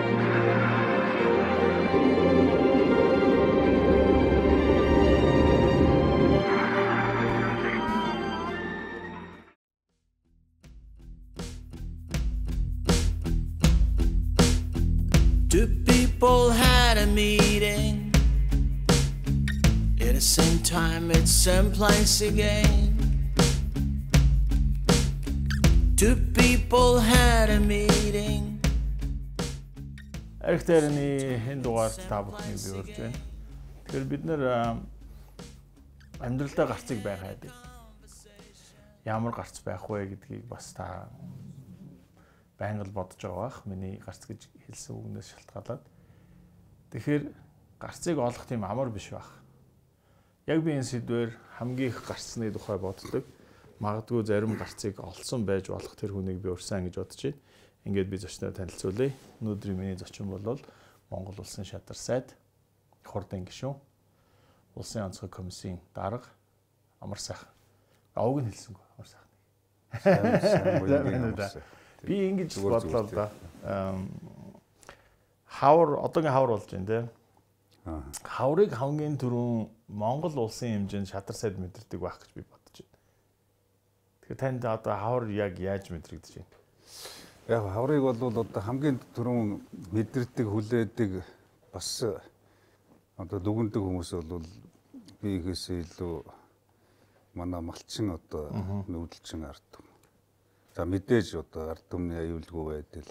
Two people had a meeting at the same time, at same place again. Two people had a meeting. Архитектурны энэ дугаарт та бүхнийг би урьж байна. Тэгэхээр бид нэр амьдралдаа гарцыг байгаад ямар гарц байх вэ гэдгийг бас та байнга л бодож байгаа бах. Миний гарц гэж хэлсэн үгнээс шалтгаалаад. Тэгэхээр гарцыг олох тийм амар биш байх. Яг би энэ сэдвээр хамгийн их гарцны тухай боддог. Магадгүй зарим гарцыг олсон байж болох тэр хүнийг би урьсан гэж бодож байна. Ингээд би зочноо танилцуулъя. Өнөөдрийн миний зочин бол Монгол Улсын шадар сайд хурдан гишүүн Улсын онцгой комиссийн дарга Амар сайхан. Авг нь хэлсэнгүй Амар сайхан. Би ингэж бодлоо да. Хавар одоогийн хавар болж байна те. Хаврыг хамгийн түрүүн Монгол улсын хэмжээнд шадар сайд мэдэрдэг байх гэж би бодож байна. Тэгэхээр танд одоо хавар яг яаж мэдрэгдэж байна? Яг хаврыг бол одоо хамгийн түрүүн мэдэрдэг хүлээдэг бас одоо дүгндэг хүмүүс бол би ихээсээ илүү манай малчин одоо нүүдэлчин ард түмэн. За мэдээж одоо ард түмний аюулгүй байдал.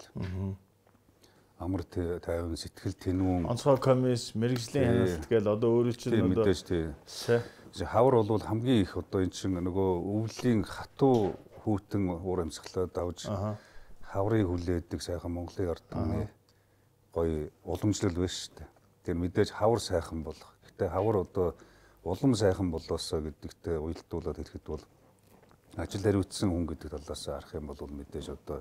Амар тайван сэтгэл тэнүүн онцгой комисс мэрэгжлийн ханалт гээл одоо өөрөө чинь одоо мэдээж тий. Хавар бол хамгийн их одоо эн чинь нөгөө өвлийн хатуу хүүтэн уур амьсгалаад авж хаврыг хүлээдэг сайхан Монголын ард түмний гоё уламжлал биш шүү дээ. Тэгэхээр мэдээж хавар сайхан болох. Гэтэ хавар одоо улам сайхан болоосоо гэдэгтээ уялдуулаад хэлэхэд бол ажил хариуцсан хүн гэдэг талаас харах юм бол мэдээж одоо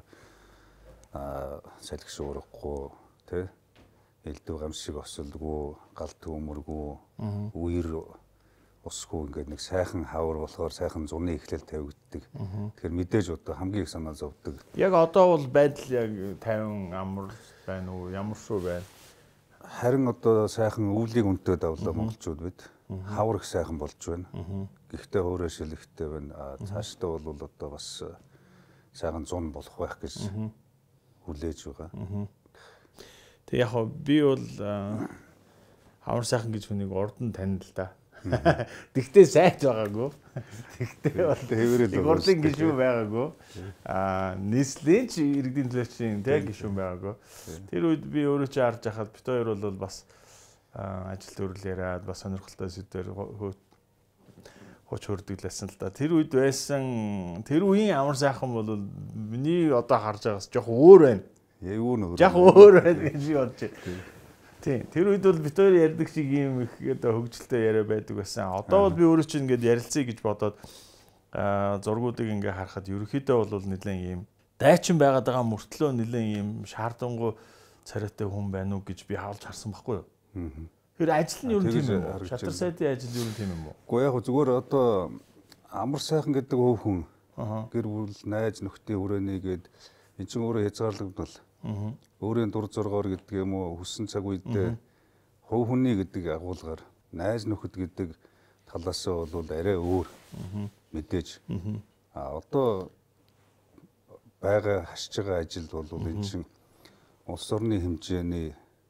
салхиш уурахгүй тий элдв гамшиг осолдгүй гал төмөргүй үер усгүй ингээд нэг сайхан хавар болохоор сайхан зуны эхлэл тавигддаг. Тэгэхээр мэдээж одоо хамгийн их санаа зовдөг. Яг одоо бол байдал яг 50 амар байна уу? Ямар шүү байна? Харин одоо сайхан өвлийг өнтөө давлаа монголчууд бид. Хавар их сайхан болж байна. Гэхдээ өөрөө шилэгтэй байна. Цаашдаа бол одоо бас сайхан зун болох байх гэж хүлээж байгаа. Тэг яг би бол хавар сайхан гэж хүнийг урд нь танил л да. Тэгтээ сайт байгаагүй. Тэгтээ бол хэвээрээ урдын гишүүн байгаагүй. Нийслэлийн ч иргэдийн төлөөлчийн тэг гишүүн байгаагүй. Тэр үед би өөрөө ч харж байхад бит хоёр бол бас ажил төрөл яриад бас сонирхолтой сэдвээр хуч хөрдөглөсөн л да. Тэр үед байсан тэр үеийн амар сайхан бол миний одоо харж байгаас жоох өөр байна. Жоох өөр байна гэж би бодож байна. Тийм. Тэр үед бол бит хоёр ярьдаг шиг юм их одоо хөгжилтэй яриа байдаг байсан. Одоо бол би өөрөө чинь ингээд ярилцъя гэж бодоод зургуудыг ингээ харахад ерөөхдөө бол нэлээд юм дайчин байгаад байгаа мөртлөө нэлээд юм шаардангуй царайтай хүн байна уу гэж би хаалж харсан байхгүй юу? Тэр ажил нь юу тийм юм уу? Шатар сайдын ажил юу тийм юм уу? Гэхдээ яг зүгээр одоо амар сайхан гэдэг хөв хүн гэр бүл найз нөхдийн хүрээнийг эн чинь өөрөө хязгаарлагдвал өөрийн дур зоргоор гэдэг юм уу хүссэн цаг үедээ хувь хүний гэдэг агуулгаар найз нөхөд гэдэг талаас бол арай өөр мэдээж одоо байгаа хашиж байгаа ажил бол эн чинь улс орны хэмжээний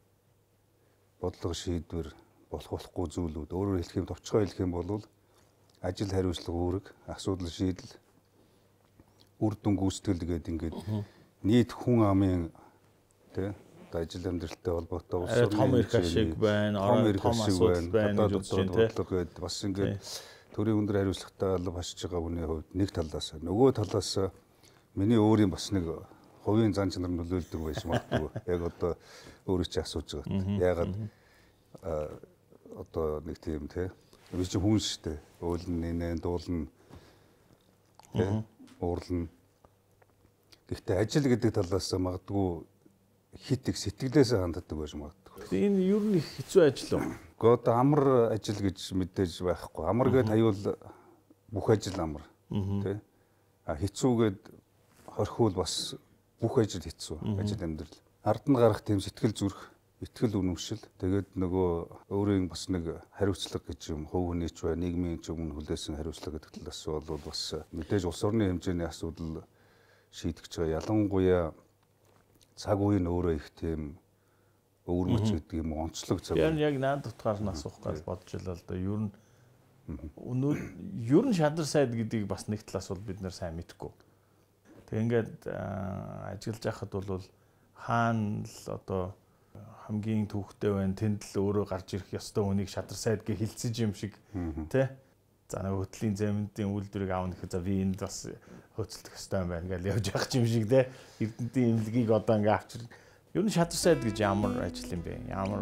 бодлого шийдвэр болохгүй зүйлүүд өөрөөр хэлэх юм товчгоо хэлэх юм бол ажил хариуцлага үүрэг асуудал шийдэл үр дүн гүйцэтгэл гэдэг ингээд нийт хүн амын тэ ажил амьдралтай холбоотой улс орны том эрх ашиг байна, том асуудал байна гэж бодож байна тэ бас ингээд төрийн өндөр хариуцлагатай алба хашиж байгаа хүний хувьд нэг талаас нөгөө талаас миний өөрийн бас нэг хувийн зан чанар нөлөөлдөг байж магадгүй яг одоо өөрөө ч асууж байгаа. Ягаад одоо нэг тийм те би чи хүн шүү дээ. Өөлн нэнэ дуулна те уурлна. Гэхдээ ажил гэдэг талаас магадгүй хит их сэтгэлээсээ ханддаг байж магадгүй. Энэ юу нэг хэцүү ажил уу? Гэхдээ одоо амар ажил гэж мэдээж байхгүй. Амар гэд хаюул бүх ажил амар те хэцүүгээд хорхиул бас бүх ажил хэцүү ажил амьдрал. ард нь гарах тийм сэтгэл зүрх, итгэл үнэмшил, тэгээд нөгөө өөрийн бас нэг хариуцлага гэж юм, хувь хүний ч бай, нийгмийн ч өмнө хүлээсэн хариуцлага гэдэг талаас бол бас мэдээж улс орны хэмжээний асуудал шийдэж байгаа. Ялангуяа цаг үеийн өөрөө их тийм өвөрмөц гэдэг юм онцлог цаг. Яг наад утгаар нь асуух гэж бодож байлаа л да. Ер нь шадар сайд гэдгийг бас нэг талаас бол бид нэр сайн мэдэхгүй. Тэг ингээд ажиллаж байхад бол хаана л одоо хамгийн түүхтэй байна, тэнд л өөрөө гарч ирэх ёстой хүнийг шадар сайд гэж хэлцэж юм шиг тий. За нэг хөтлийн заментийн үйлдвэрийг аавна гэхэд за би энд бас хөцөлдөх ёстой юм байна гэж явж явах юм шиг тий. Эрдэнтийн имлэгийг одоо ингээд авчир. Ер нь шадар сайд гэж ямар ажил юм бэ? Ямар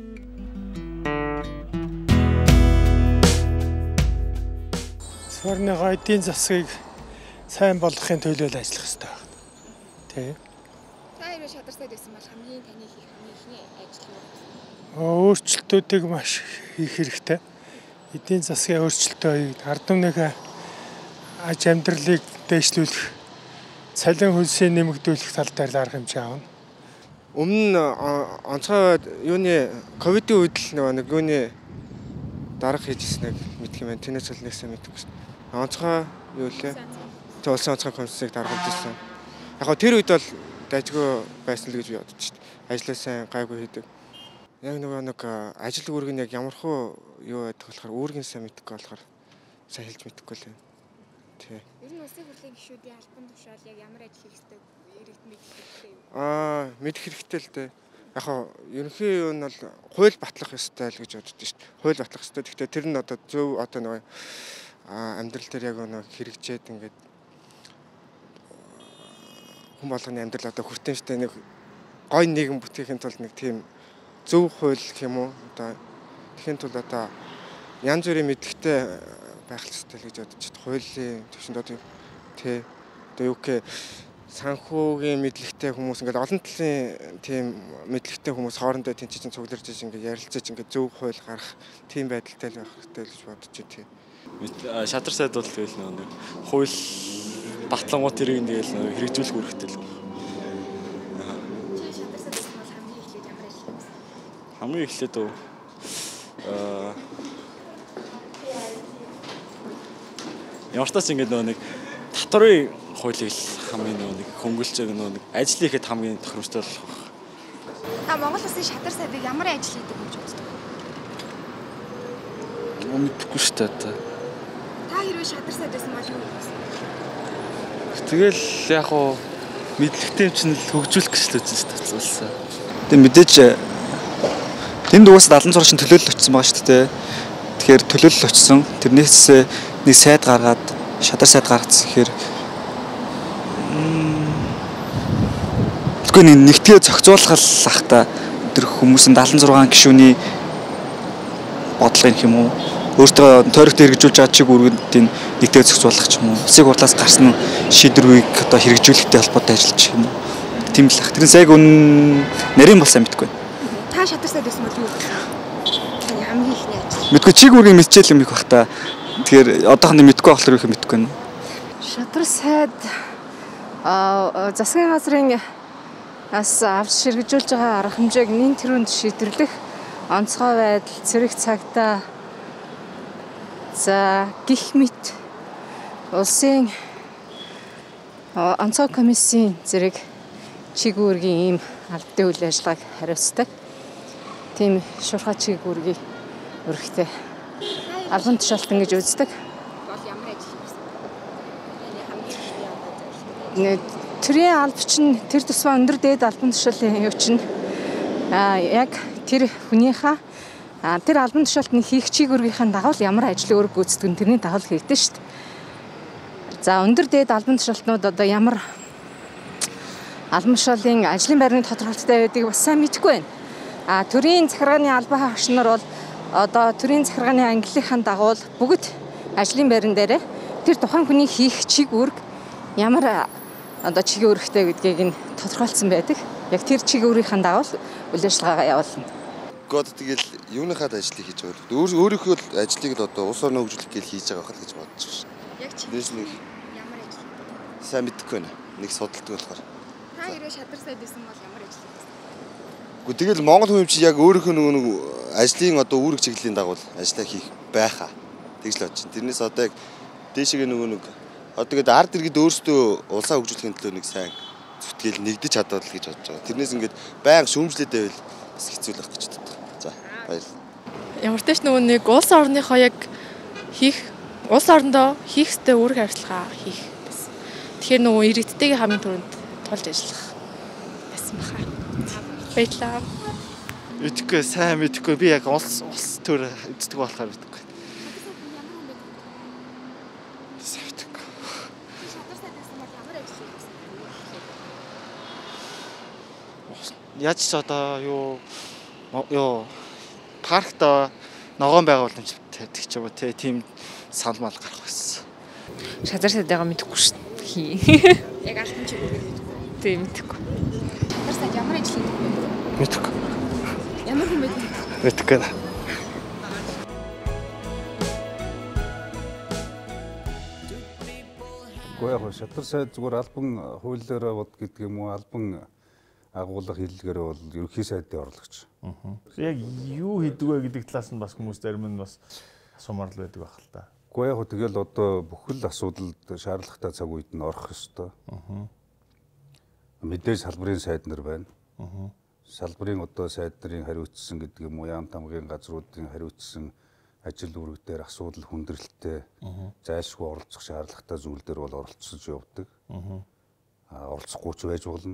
Сорныгоо эдийн засгийг сайн болгохын төлөө л ажиллах хэрэгтэй байна. Тэ. Та хэрвээ шадар сайд байсан бол хамгийн таны хийх ихний ажил юу вэ? Өөрчлөлтүүдийг маш хийх хэрэгтэй. Эдийн засгийн өөрчлөлтөө ард түмнийхээ аж амьдралыг дэвшлүүлэх, цалин хөлсийг нэмэгдүүлэх тал дээр л арга хэмжээ авна. Өмнө онцгой юуны ковидын үед л нэг юуны дарга хийжсэн нэг мэдх юм байна. Тэнэс хэлнээсээ мэдхгүй шүү. Онцгой юу лээ? Тэ улсын онцгой комиссийг дарга хийжсэн. Яг хоо тэр үед бол дайггүй байсан л гэж би бодож шүү. Ажлаа сайн гайгүй хийдэг. Яг нэг ажил үүрэг нь яг ямархуу юу байдаг болохоор үүргийн сайн мэдхгүй болохоор сайн хэлж мэдэхгүй л байна. Тий. Ер нь улсын хурлын гишүүдийн албан тушаал яг ямар ажил хийх ёстой иргэд мэдэх хэрэгтэй юу? Мэдэх хэрэгтэй л дээ. Яг хоо ерөнхий юу нь бол хууль батлах ёстой л гэж боддог шүү дээ. Хууль батлах ёстой. Гэхдээ тэр нь одоо зөв одоо нэг амьдрал дээр яг нэг хэрэгжээд ингээд хүн болгоны амьдрал одоо хүртээмжтэй нэг гой нийгэм бүтээхийн тулд нэг тийм зөв хууль гэх юм уу одоо тэхийн тулд одоо янз бүрийн мэдлэгтэй байх хэрэгтэй л гэж бодож байна. Хуулийн төвшөнд одоо тий одоо юу гэх санхүүгийн мэдлэгтэй хүмүүс ингээд олон талын тийм мэдлэгтэй хүмүүс хоорондоо тэнцэж цугларж ингээд ярилцаж ингээд зөв хууль гарах тийм байдалтай л байх хэрэгтэй л гэж бодож байна тий. Шадар сайд бол тэгэл нэг хууль батлангууд тэрийг тэгэл хэрэгжүүлэх үүрэгтэй л. Шадар сайд бол хамгийн эхлээд ямар ажил хийсэн? Хамгийн эхлээд ямар ч тач ингээд нэг татварын хуулийг л хамгийн нэг хөнгөлж байгаа нэг ажил хийхэд хамгийн тохиромжтой болох. Та Монгол Улсын шадар сайдыг ямар ажил хийдэг гэж боддог вэ? Мэдхгүй шүү дээ. Та хэрвээ шадар сайд байсан бол юу хийх вэ? Тэгэл яг хоо мэдлэгтэй юм чинь хөгжүүлэх гэж л үзсэн шүү дээ. Тэг мэдээж тэнд уус 76 шин төлөөлөл очсон байгаа шүү дээ. Тэгэхээр төлөөлөл очсон. Тэрнээс нэг сайд гаргаад шадар сайд гаргацсан гэхээр тэгвэл нэгтгээ зохицуулах ах та тэр хүмүүсийн 76 гишүүний бодлого юм уу? Өөртөө тойрогт хэрэгжүүлж байгаа чиг үүргэндийн нэгтгээ зохицуулах ч юм уу? Улсын хурлаас гарсан шийдвэрийг одоо хэрэгжүүлэхтэй холбоотой ажиллаж юм уу? Тийм л ах. Тэрнээс яг нарийн бол сайн мэдгүй. Та шадар сайд байсан бол юу хийх? Таны хамгийн ихний ажил. Мэдгүй чиг үүргийн мэдчихэл юм их бах та. Тэгэхээр одоохондоо мэдгүй болохоор юу мэдгүй байна. Шадар сайд засгийн газрын авч ширгэжүүлж байгаа арга хэмжээг нэн тэрүүнд шийдвэрлэх онцгой байдал, цэрэг цагтаа за гих мэт улсын онцгой комиссийн зэрэг чиг үүргийн ийм албан үйл ажиллагааг хариуцдаг. Тийм шуурхай чиг үүргийг өргөхтэй албан тушаалтан гэж үздэг. Бол ямар ажил хийсэн? Таны хамгийн ихний одоо Тэрийн алба чинь тэр тусмаа өндөр дээд албан тушаалын юу чинь яг тэр хүнийхээ тэр албан тушаалтны хийх чиг үүргийнхаа дагуу ямар ажил үүрэг гүйцэтгэх нь тэрний дагуу хийгдэн шүү дээ. За өндөр дээд албан тушаалтнууд одоо ямар албан тушаалын ажлын байрны тодорхойлолттой байдгийг бас сайн мэдэхгүй байна. Төрийн захиргааны албан хаагч нар бол одоо төрийн захиргааны ангиллийнхаа дагуу бүгд ажлын байран дээр тэр тухайн хүний хийх чиг үүрэг ямар одоо чиг үүрэгтэй гэдгийг нь тодорхойлцсон байдаг. Яг тэр чиг үүргийнхаа дагуу үйл ажиллагаагаа явуулна. Гэхдээ тэгэл юуныхаад ажлыг хийж байгаа вэ? Өөрийнхөө ажлыг л одоо улс орны хөгжүүлэх гээл хийж байгаа байх л гэж бодож байна. яг чи ямар ажил? Сайн мэдэхгүй байна. Нэг судалдаг болохоор. Та хэрвээ шадар сайд байсан бол ямар ажил хийх вэ? Тэгэл Монгол хүн чи яг өөрийнхөө нөгөө ажлын одоо үүрэг чиглэлийн дагуу ажиллаа хийх байхаа. Тэгж л бодож байна. Тэрнээс одоо яг дээшээ нөгөө одоо тэгээд ард иргэд өөрсдөө улсаа хөгжүүлэхийн төлөө нэг сайн зүтгэл нэгдэж чадвал гэж бодож байгаа. Тэрнээс ингээд байнга шүүмжлээд байвал бас хэцүү л байх гэж боддог. За баярлалаа. Ямар ч тач нөгөө нэг улс орныхоо яг улс орондоо хийх ёстой үүрэг хариуцлага хийх байсан. Тэгэхээр нөгөө иргэдтэйгээ хамгийн түрүүнд тулж ажиллах байсан баха. Баярлалаа. Мэдхгүй сайн мэдхгүй би яг улс төр эздэг болохоор мэдхгүй. Яаж ч одоо юу паркт ногоон байгууламж тавьдаг ч юм уу тийм санал мал гарах байсан. Шазар сайдгаа мэдэхгүй шүү дээ. Яг алтан чигээр мэдэхгүй. Тийм мэдэхгүй. Шазар сайд ямар ажил хийдэг вэ? Мэдэхгүй. Ямар хүн бэ? Мэдэхгүй. Гэхдээ яг шатар сайд зүгээр албан хуулиараа бод гэдэг юм уу албан агуулга хэллэгээр бол ерөнхий сайдын орлогч. Яг юу хийдэг вэ гэдэг талаас нь бас хүмүүс зарим нь бас асуумаар л байдаг байх л та. Гэхдээ яг тэгэл одоо бүхэл асуудалд шаардлагатай цаг үед нь орох ёстой. Мэдээж салбарын сайд нар байна. Салбарын одоо сайд нарын хариуцсан гэдэг юм уу яам тамгын газруудын хариуцсан ажил үүрэг дээр асуудал хүндрэлтэй зайлшгүй оролцох шаардлагатай зүйл дээр бол оролцож явдаг. Оролцохгүй ч байж болно.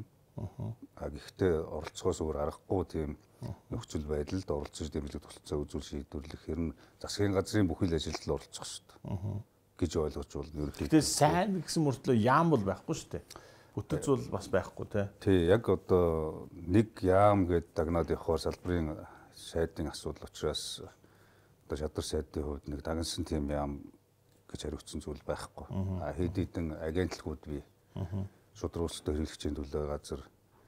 Гэхдээ оролцохоос өөр аргагүй тийм нөхцөл байдалд оролцож дэмжлэг тусалцаа үзүүл шийдвэрлэх хэрэг засгийн газрын бүхэл ажилд оролцох шүү дээ гэж ойлгож болно. Ерөнхийдөө тэгтээ сайн гэсэн мөртлөө яам бол байхгүй шүү дээ. Бүтэц бол бас байхгүй тий. Яг одоо нэг яам гэдэг дагнаад явахаар салбарын сайдын асуудал учраас одоо шадар сайдын хувьд нэг дагнсан тийм яам гэж хариуцсан зүйл байхгүй. Хэд хэдэн агентлагууд бий. Шудраг улстай хэрэглэгчийн төлөө газар.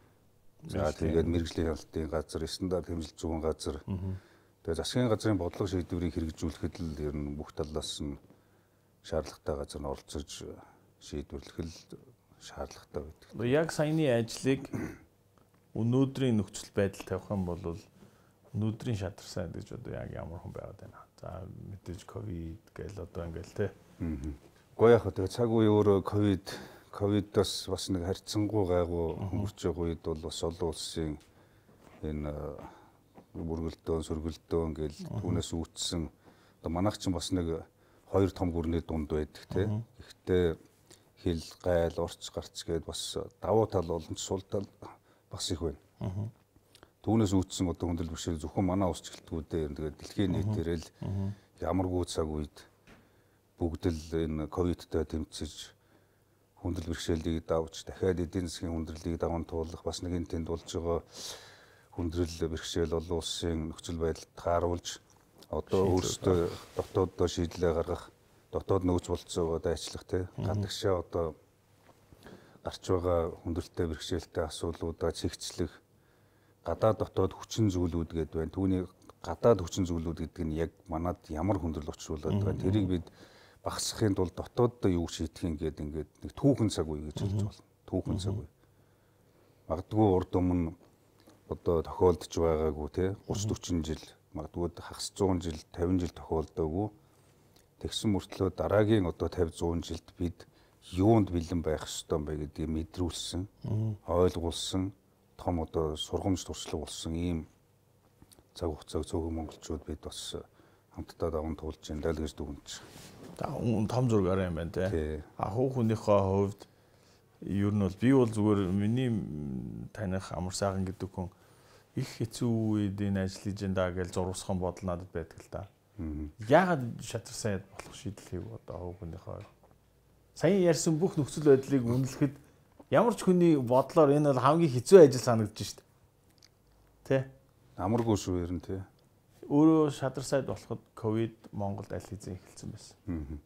За тэгээд мэрэгжлийн хяналтын газар, стандарт хэмжил зүйн газар. Тэгээд засгийн газрын бодлого шийдвэрийг хэрэгжүүлэхэд л ер нь бүх талаас нь шаардлагатай газар нь оролцож шийдвэрлэх л шаардлагатай байдаг. Яг саяны ажлыг өнөөдрийн нөхцөл байдал тавих юм бол өнөөдрийн шадар сайд гэж одоо яг ямар хүн байгаад байна. За мэдээж ковид гээл одоо ингээл те. Гоё яг тэгээд цаг үе өөрөө ковидоос бас нэг харьцангуй гайгүй өнгөрч байгаа үед бол бас олон улсын энэ бүргэлдээн, сөргөлдөөн гээл түүнээс үүдсэн одоо манайх ч бас нэг хоёр том гүрний дунд байдаг тийм. Гэхдээ хил, гайл, орц, гарц гээд бас давуу тал олон сул тал бас их байна. Түүнээс үүдсэн одоо хүндрэл бэрхшээл зөвхөн манай улс гэлтгүүдээ тэгээд дэлхийн нийтээрээ л ямаргүй цаг үед бүгд л энэ ковидтой тэмцэж хүндрэл бэрхшээлийг давж дахиад эдийн засгийн хүндрэлийг даван туулах бас нэгэн тэнд болж байгаа хүндрэл бэрхшээл олон улсын нөхцөл байдалд тааруулж одоо өөрсдөө дотооддоо шийдлээ гаргах дотоод нөөц болцоогоо дайчлах тий гадагшаа одоо гарч байгаа хүндрэлтэй бэрхшээлтэй асуудлуудаа чигчлэх гадаад дотоод хүчин зүйлүүд гэдэг байна. Түүний гадаад хүчин зүйлүүд гэдэг нь яг манад ямар хүндрэл учруулад байгаа. Тэрийг бид багасгахын тулд дотооддоо юу шийдэх юм гээд ингээд нэг түүхэн цаг үе гэж хэлж болно. Түүхэн цаг үе. Магадгүй урд өмнө одоо тохиолдож байгаагүй тий 30-40 жил, магадгүй хагас 100 жил, 50 жил тохиолдоогүй. Тэгсэн мөртлөө дараагийн одоо 50-100 жилд бид юунд бэлэн байх ёстой юм бэ гэдгийг мэдрүүлсэн, ойлгуулсан, том одоо сургамж туршлага болсон ийм цаг хугацааг цөөхөн монголчууд бид бас хамтдаа даван туулж байна л гэж дүгнэж. Том зургаар юм байна те. Хуу хүнийхээ хувьд ер нь бол би бол зүгээр миний таних амар сайхан гэдэг хүн их хэцүү үед энэ ажил хийж энэ гэж зурвасхан бодол надад байдаг л да. Яагаад шатар сайд болох шийдэл хийв одоо хуу хүнийхээ сая ярьсан бүх нөхцөл байдлыг үнэлэхэд ямар ч хүний бодлоор энэ бол хамгийн хэцүү ажил санагдаж шít. Тэ? Амаргүй шүү ер нь тий. Өөрөө шадар сайд болоход ковид Монголд аль хэзээ эхэлсэн байсан.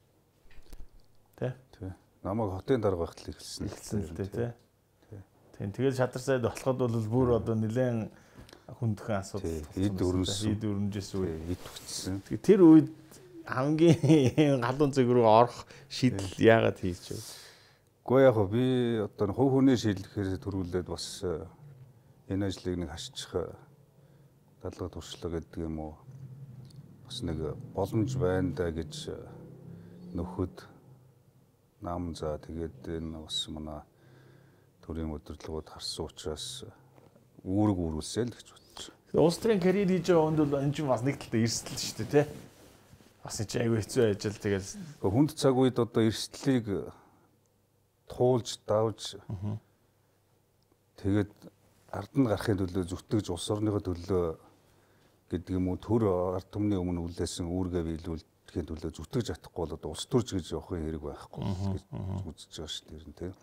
Тэ? Тий. Намайг хотын дарга байхад л эхэлсэн л тий. Тийм тэгэл шадар сайд болоход бол бүр одоо нэлээд хүндхэн асуудал. Эд өрнжсэн үе. Эд хүчсэн. Тэр үед хамгийн галуун цэг рүү орох шийдэл яагаад хийж вэ? Гэхдээ яг би одоо хувь хүний шийдлэхээр төрүүлээд бас энэ ажлыг нэг хашчих дадлага туршлага гэдэг юм уу бас нэг боломж байна да гэж нөхөд нам за тэгээд энэ бас манай төрийн удирдлагууд харсан учраас үүрэг үүрүүлсэй л гэж бодчих. Улс төрийн карьер хийж байгаа хүнд бол энэ чинь бас нэг талдаа эрсдэл шүү дээ тий. Бас энэ чинь айгүй хэцүү ажил тэгэл хүнд цаг үед одоо эрсдлийг туулж давж тэгээд ард нь гарахын төлөө зүтгэж улс орныхоо төлөө гэдэг юм уу төр ард түмний өмнө үлдээсэн үүргээ биелүүлэхийн төлөө зүтгэж чадахгүй бол одоо улс төрж гэж явахын хэрэг байхгүй гэж үзэж байгаа шүү дээ тий.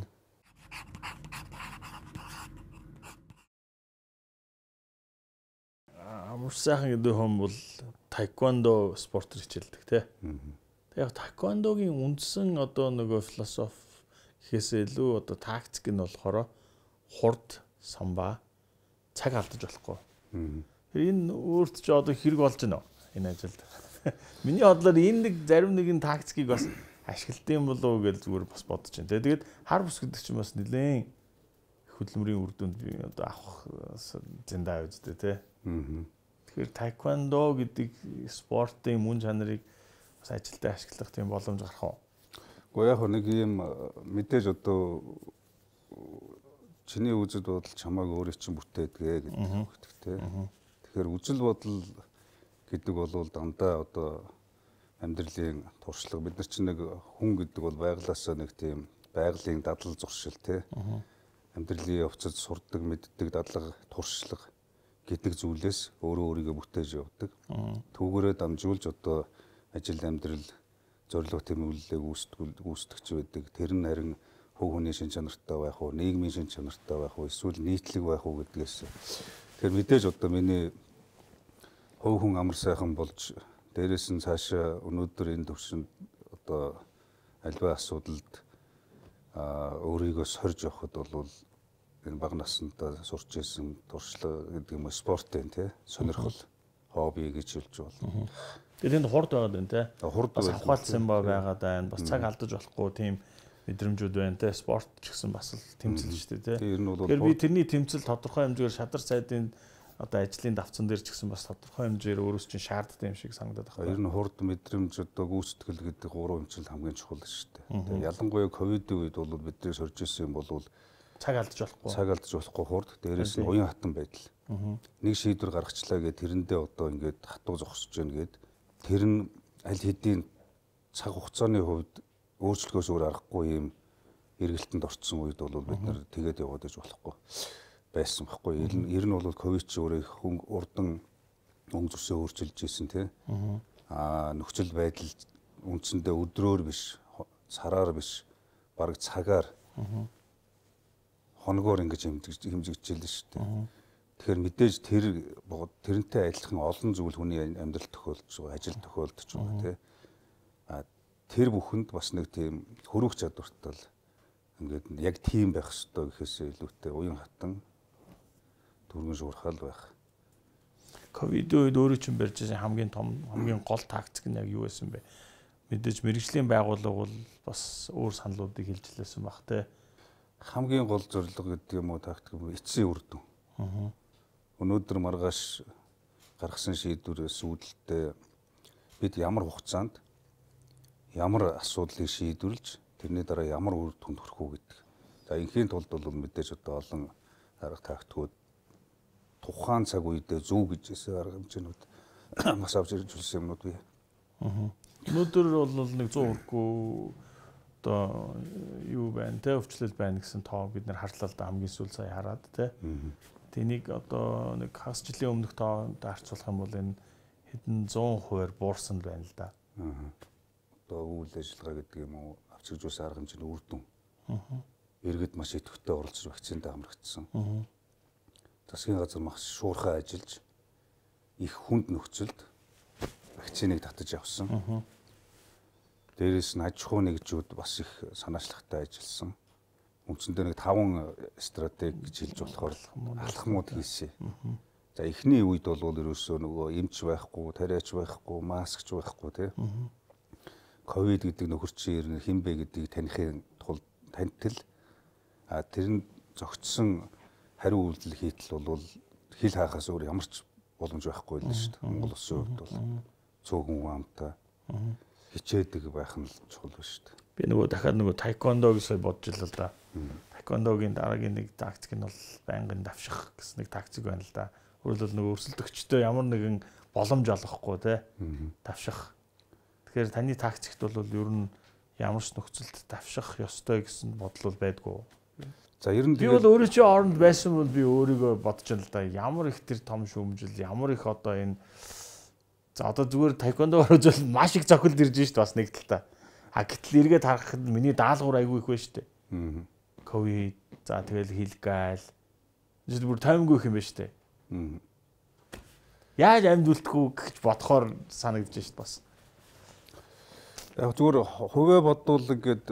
Амар сайхан гэдэг хүн бол таеквондо спортоор хичээлдэг тий. Тэгээ яг таеквондогийн үндсэн одоо нөгөө философи гэхээсээ илүү одоо тактик нь болохоор хурд самбаа цаг алдаж болохгүй. Энэ өөрт ч одоо хэрэг болж байна уу энэ ажилд. Миний бодлоор энэ нэг зарим нэгэн тактикийг бас ашигладсан болов уу гэж зүгээр бас бодож байна. Тэгээд хар бус гэдэг чинь бас нэлээд хөдөлмөрийн үр дүнд би одоо авах зэндаа үздэй тий. Тэгэхээр таеквондо гэдэг спортын мөн чанарыг бас ажилдаа ашиглах тийм боломж гарах уу? Гэхдээ яг нэг юм мэдээж одоо чиний үзэл бодол чамааг өөрөө чинь бүтээдэг гэдэг хэлдэг тий. Тэгэхээр үзэл бодол гэдэг бол дандаа одоо амьдралын туршлага бид нар чинь нэг хүн гэдэг бол байглаасаа нэг тийм байгалийн дадлал зуршил тий. Амьдралын явцад сурдаг, мэддэг дадлага туршлага гэдэг зүйлээс өөрөө өөрийгөө бүтээж явдаг. Түүгээрээ дамжуулж одоо ажил амьдрал зорилго тэмүүлэлийг үүсгэж байдаг. Тэр нь харин хөв хүний шин чанартай байх уу, нийгмийн шин чанартай байх уу, эсвэл нийтлэг байх уу гэдгээс. Тэгэхээр мэдээж одоо миний хөв хүн амар сайхан болж дээрээс нь цаашаа өнөөдөр энэ төвшөнд одоо альва асуудалд өөрийгөө сорж явахд бол энэ бага насндаа сурч ирсэн туршлага гэдэг юм уу спортын тий сонирхол хобби гэж хэлж болно. Тэгээд энд хурд байгаад байна тий. Бас авахалсан байгаад байна. Бас цаг алдаж болохгүй тийм мэдрэмжүүд байна тий. Спорт ч гэсэн бас л тэмцэл шүү дээ тий. Тэгэхээр би тэрний тэмцэл тодорхой хэмжээгээр шадар сайдын одоо ажлын давцан дээр ч гэсэн бас тодорхой хэмжээгээр өөрөөс чинь шаарддаг юм шиг санагдаад байна. Ер нь хурд мэдрэмж одоо гүйцэтгэл гэдэг гурван хэмжил хамгийн чухал шүү дээ. Ялангуяа ковидын үед бол бидний сорж ирсэн юм бол цаг алдаж болохгүй хурд дээрээс нь уян хатан байдал. Нэг шийдвэр гаргачлаа гэхэд тэрэндээ одоо ингээд хатуу зогсож байна гэд тэр нь аль хэдийн цаг хугацааны хувьд өөрчлөлгөөс өөр аргагүй юм эргэлтэнд орцсон үед бол бид нар тэгээд яваад иж болохгүй байсан байхгүй. Ер нь бол ковид ч өөрөө хүн урдан өнгө зүсээ өөрчилж ийсэн тий. Нөхцөл байдал үндсэндээ өдрөөр биш, сараар биш, бараг цагаар хоногоор ингэж хэмжигдчихлээ шүү дээ. Тэгэхээр мэдээж тэрнтэй адилхан олон зүйл хүний амьдрал тохиолдож байгаа, ажил тохиолдож байгаа тий. Тэр бүхэнд бас нэг тийм хөрөөх чадвартай л ингээд яг тийм байх ёстой гэхээс илүүтэй уян хатан түргэн шуурхаал байх. Ковидын үед өөрөө чинь барьж байгаа хамгийн гол тактик нь яг юу байсан бэ? Мэдээж мэрэгжлийн байгууллага бол бас өөр саналуудыг хэлж лээсэн баг тий. Хамгийн гол зорилго гэдэг юм уу тактик эцсийн үр дүн. Өнөөдөр маргааш гаргасан шийдвэрээс үүдэлтэй бид ямар хугацаанд ямар асуудлыг шийдвэрлэж тэрний дараа ямар үр дүнд хүрэх үү гэдэг. За инхийн тулд бол мэдээж одоо олон арга тактикууд тухайн цаг үедээ зөв гэжсэн арга хэмжээнүүд маш авч ирж үлсэн юмнууд бий. Өнөөдөр бол нэг 100 хүрхгүй одоо юу байна те өвчлөл байна гэсэн тоо бид нар хартлаа да хамгийн сүүл сая хараад те. Тэнийг одоо нэг хагас жилийн өмнөх тоонтой харьцуулах юм бол энэ хэдэн 100% буурсан байна л да. Одоо үйл ажиллагаа гэдэг юм уу авч ирж байсан арга хэмжээний үр дүн. Иргэд маш идэвхтэй оролцож вакцинд амрагдсан. Засгийн газар маш шуурхай ажиллаж их хүнд нөхцөлд вакциныг татаж авсан. Дээрээс нь аж ахуй нэгжүүд бас их санаачлагтай ажилласан. Үндсэндээ нэг 5 стратеги гэж хэлж болохоор алхмууд хийсэн. За эхний үед бол ерөөсөө нөгөө эмч байхгүй, тариач байхгүй, маскч байхгүй тий. Ковид гэдэг нөхөрчин хэн бэ гэдгийг танихын тулд таньтал тэр нь зогтсон хариу үйлдэл хийтэл бол хил хаахаас өөр ямар ч боломж байхгүй л шүү дээ. Монгол улсын хувьд бол цөөхөн хүн амтай хичээдэг байх нь чухал ба шүү дээ. Би нөгөө дахиад нөгөө тайквондо гэж бодож илаа л да. Тайквондогийн дараагийн нэг тактик нь бол байнгын давших гэсэн нэг тактик байна л да. Өөрөлдөл нөгөө өрсөлдөгчдөө ямар нэгэн боломж олгохгүй те давших. Тэгэхээр таны тактикт бол ер нь ямар ч нөхцөлд давших ёстой гэсэн бодол байдгүй. За ер нь би бол өөрөө чи оронд байсан бол би өөрийгөө бодож байна л да. Ямар их тэр том шүүмжил, ямар их одоо энэ за одоо зүгээр тайквондо орж маш их зохилд ирж шүү дээ бас нэг талтаа. А гэтэл эргээд харахад миний даалгавар айгүй их байна шүү дээ. Ковид, за тэгэл хилгаал. Жишээ бүр таймгүй их юм байна шүү дээ. Яаж амьд үлдэхгүй гэж бодохоор санагдаж шүү дээ бас. Яг зүгээр хувиа бодвол ингээд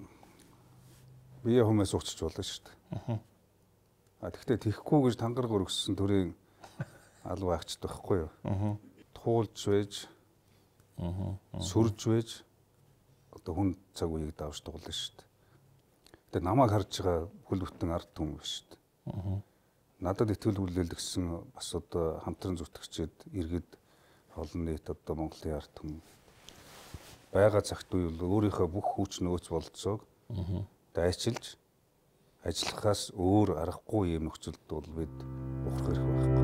бие хүмүүс уучиж болно шүү дээ. А тэгвэл тийхгүй гэж тангараг өргөссөн төрийн алуу агчд байхгүй юу? Туулж байж, сүрж байж одоо хүн цаг үеийг давж дугуулна шүү дээ. Тэгээ намайг харж байгаа хөл бүтэн ард түмэн биш шүү дээ. Надад итгэл хүлээл гэсэн бас одоо хамтран зүтгэгчид иргэд олон нийт одоо Монголын ард түмэн байгаа цагт үе бол өөрийнхөө бүх хүч нөөц болцоог дайчилж ажиллахаас өөр аргагүй юм нөхцөлд бол бид ухрах хэрэг байхгүй.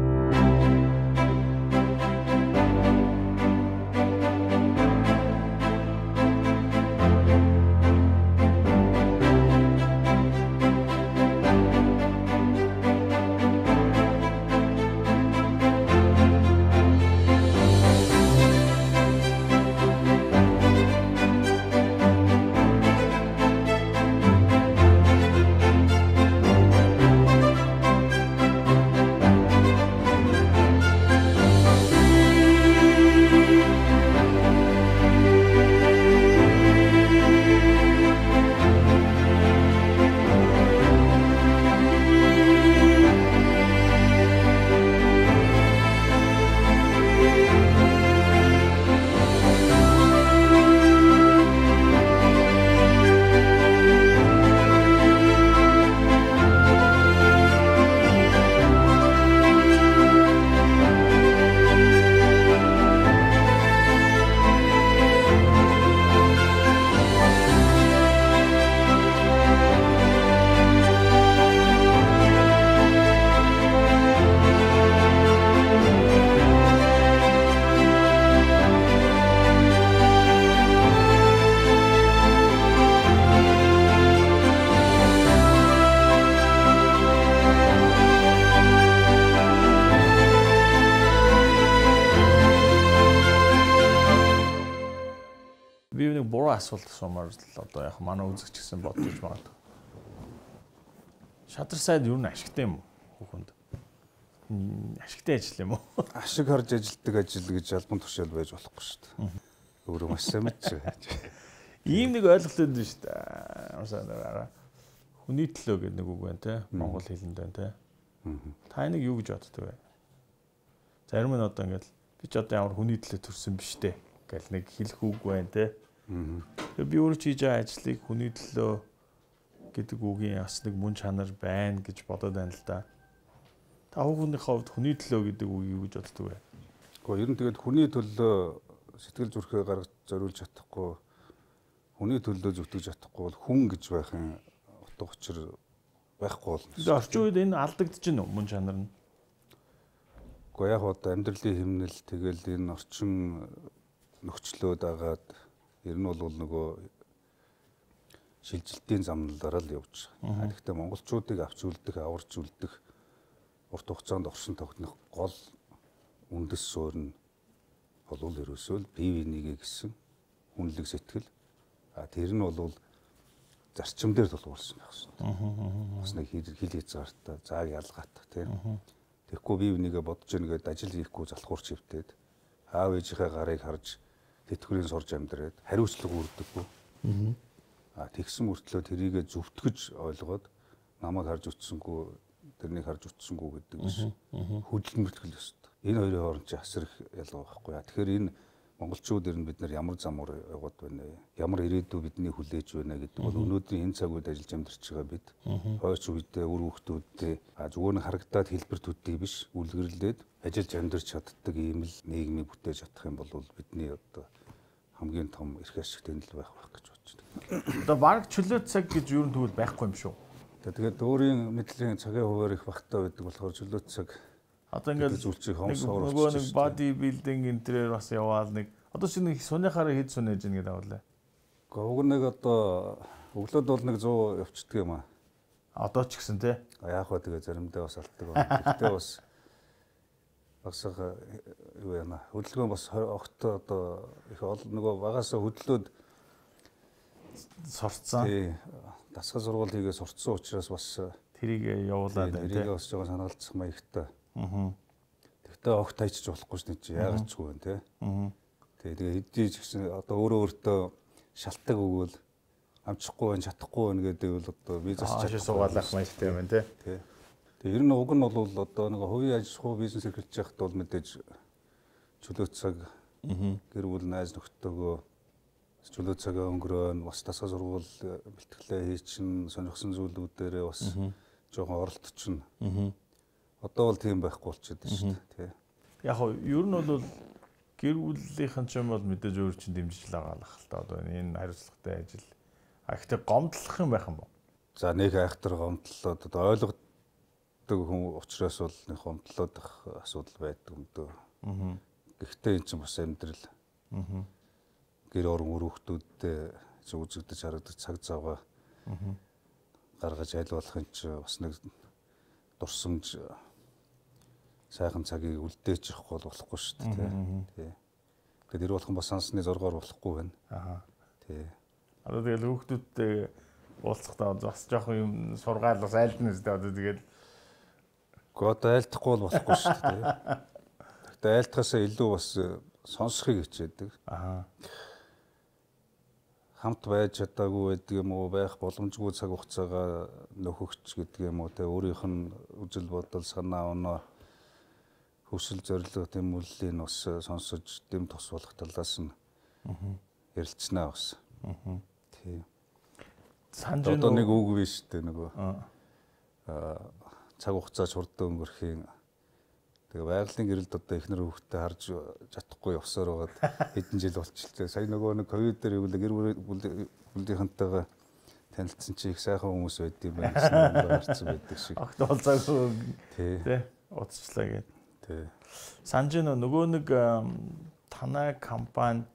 Асуулт асуумаар л одоо яг манай үзэгч гэсэн бодож магадгүй. Шадар сайд юу н ашигтай юм уу хүүхэнд? Ашигтай ажил юм уу? Ашиг харж ажилтдаг ажил гэж албан тушаал байж болохгүй шүү дээ. Өөрөө маш сайн мэдчихэ. Ийм нэг ойлголт өгдөө шүү дээ. Хүний төлөө гэдэг нэг үг байна те. Монгол хэлэнд байна те. Та энийг юу гэж боддог вэ? Зарим нь одоо ингээд би ч одоо ямар хүний төлөө төрсөн биш те гэл нэг хэлэх үг байна те. Би өөрөө хийж байгаа ажлыг хүний төлөө гэдэг үгийн бас нэг мөн чанар байна гэж бодоод байна л да. Та хүүхнийхээ хувьд хүний төлөө гэдэг үг юу гэж боддог вэ? Гэхдээ ер нь тэгээд хүний төлөө сэтгэл зүрхээ гаргаж зориулж чадахгүй, хүний төлөө зүтгэж чадахгүй бол хүн гэж байхын утга учир байхгүй болно. Тэгээд орчин үед энэ алдагдаж байна уу мөн чанар нь? Гэхдээ яг одоо амьдралын хэмнэл тэгэл энэ орчин нөхцлөөд агаад ер нь бол нөгөө шилжилтийн замналаараа л явж байгаа. Гэхдээ монголчуудыг авч үлдэх, аварч үлдэх урт хугацаанд оршин тогтнох гол үндэс суурь нь бол ерөөсөө бие бинийгээ гэсэн хүнлэг сэтгэл. Тэр нь бол зарчим дээр тулгуурсан байх шээ. Бас нэг хил хязгаартай, зааг ялгаатай тийм. Тэгэхгүй бие бинийгээ бодож ийнгээд ажил хийхгүй залхуур чивтээд аав ээжийнхээ гарыг харж тэтгэврийн сурж амьдраад хариуцлага үрдэггүй. Тэгсэн мөртлөө тэрийгэ зөвтгөж ойлгоод намайг харж үтсэнгүү, тэрнийг харж үтсэнгүү гэдэг биш. Хөдөлмөрлөх ёстой. Энэ хоёрын хооронд ч асар их ялгаа байхгүй. Тэгэхээр энэ монголчууд ер нь бид нар ямар замаар яваад байна вэ? Ямар ирээдүй бидний хүлээж байна гэдэг бол өнөөдрийн энэ цаг үед ажиллаж амьдарч байгаа бид. Хойч үедээ үр хүүхдүүдтэй зүгээр нь харагдаад хэлбэр төдий биш үлгэрлээд ажиллаж амьдарч чаддаг ийм л нийгмийг бүтээж чадах юм бол бидний одоо хамгийн том эрх ашигтай л байх гэж бодож байна. Одоо баг чөлөө цаг гэж юу нь тэгвэл байхгүй юм шүү. Тэгээд өөрийн мэдлийн цагийн хуваар их багтаа байдаг болохоор чөлөө цаг одоо ингээл нөгөө нэг body building энтрээр бас яваал нэг одоо шинэ сунахаараа хэд сунаж ийн гэдэг авлаа. Уг нэг одоо өглөөд бол нэг 100 явцдаг юм аа. Одоо ч гэсэн тий. Яг хоо тэгээ заримдаа бас алддаг байна. Гэхдээ бас багсаа юу яана. Хөдөлгөөн бас огт одоо их нөгөө багасаа хөдлөөд сурцсан. Тий. Дасгал сургууль хийгээ сурцсан учраас бас тэрийг явуулаад байна тий. Тэрийг бас жоохон санаалцах маягтай. Тэгтээ огт тайчж болохгүй шүү дээ. Яагаад ч үгүй тий. Тэгээ хэдий ч гэсэн одоо өөртөө шалтгаан өгвөл амжихгүй байх, чадахгүй байх гэдэг бол одоо бизнес чадчих суугаалах маягтай юм тий. Тэгээ ер нь уг нь бол одоо нэг хувийн аж ахуй бизнес эрхэлж яхад бол мэдээж чөлөө цаг гэр бүл найз нөхдөөгөө чөлөө цагаа өнгөрөөн бас дасгал сургууль бэлтгэлээ хийчин сонирхсан зүйлүүдээрээ бас жоохон оролдчихно. Одоо бол тийм байхгүй болчиход байна шүү дээ тий. Яг нь ер нь бол гэр бүлийнхэн ч юм бол мэдээж өөр чинь дэмжиж лагаалах л та одоо энэ хариуцлагатай ажил. Гэхдээ гомдлох юм байх юм бол. За нэг айхтар гомдлоод одоо ойлгодог хүн учраас бол нэг гомдлоод ах асуудал байдаг юм дөө. Гэхдээ эн чинь бас амьдрал. Гэр орон үр хүүхдүүдтэй үзэгдэж харагдаж цаг заваа гаргаж аль болохын ч бас нэг дурсамж сайхан цагийг үлдээж явах болохгүй шүү дээ тий. Тэгээд ир болох бас сансны зоргоор болохгүй байна. Тий. Одоо тэгэл хүүхдүүдтэй уулзахдаа бас жоохон юм сургаал бас айлдна үстэй одоо тэгэл одоо айлдахгүй бол болохгүй шүү дээ. Гэхдээ айлтахаасаа илүү бас сонсохыг хичээдэг. Хамт байж чадаагүй байдаг юм уу, байх боломжгүй цаг хугацаагаа нөхөгч гэдэг юм уу, тэ өөрийнх нь үжил бодол, санаа оноо, хүсэл зорилго тэмүүллийн бас сонсож дэм тус болох талаас нь ярилцсанаа бас. Тий. Одоо нэг үг биш үү нөгөө цаг хугацаа хурдан өнгөрхийн тэгээ байгалийн гэрэлд одоо эхнэр хүүхдээ харж чадахгүй явсаар байгаад хэдэн жил болчихлоо. Сая нөгөө нэг ковид дээр юу гэр бүлийнхэнтэйгээ танилцсан чи их сайхан хүмүүс байд юм байна гэсэн гарцсан байдаг шиг. Огт олзаагүй тий удацчлаа гэдэг. Тий. Санаж нөгөө нэг танай компани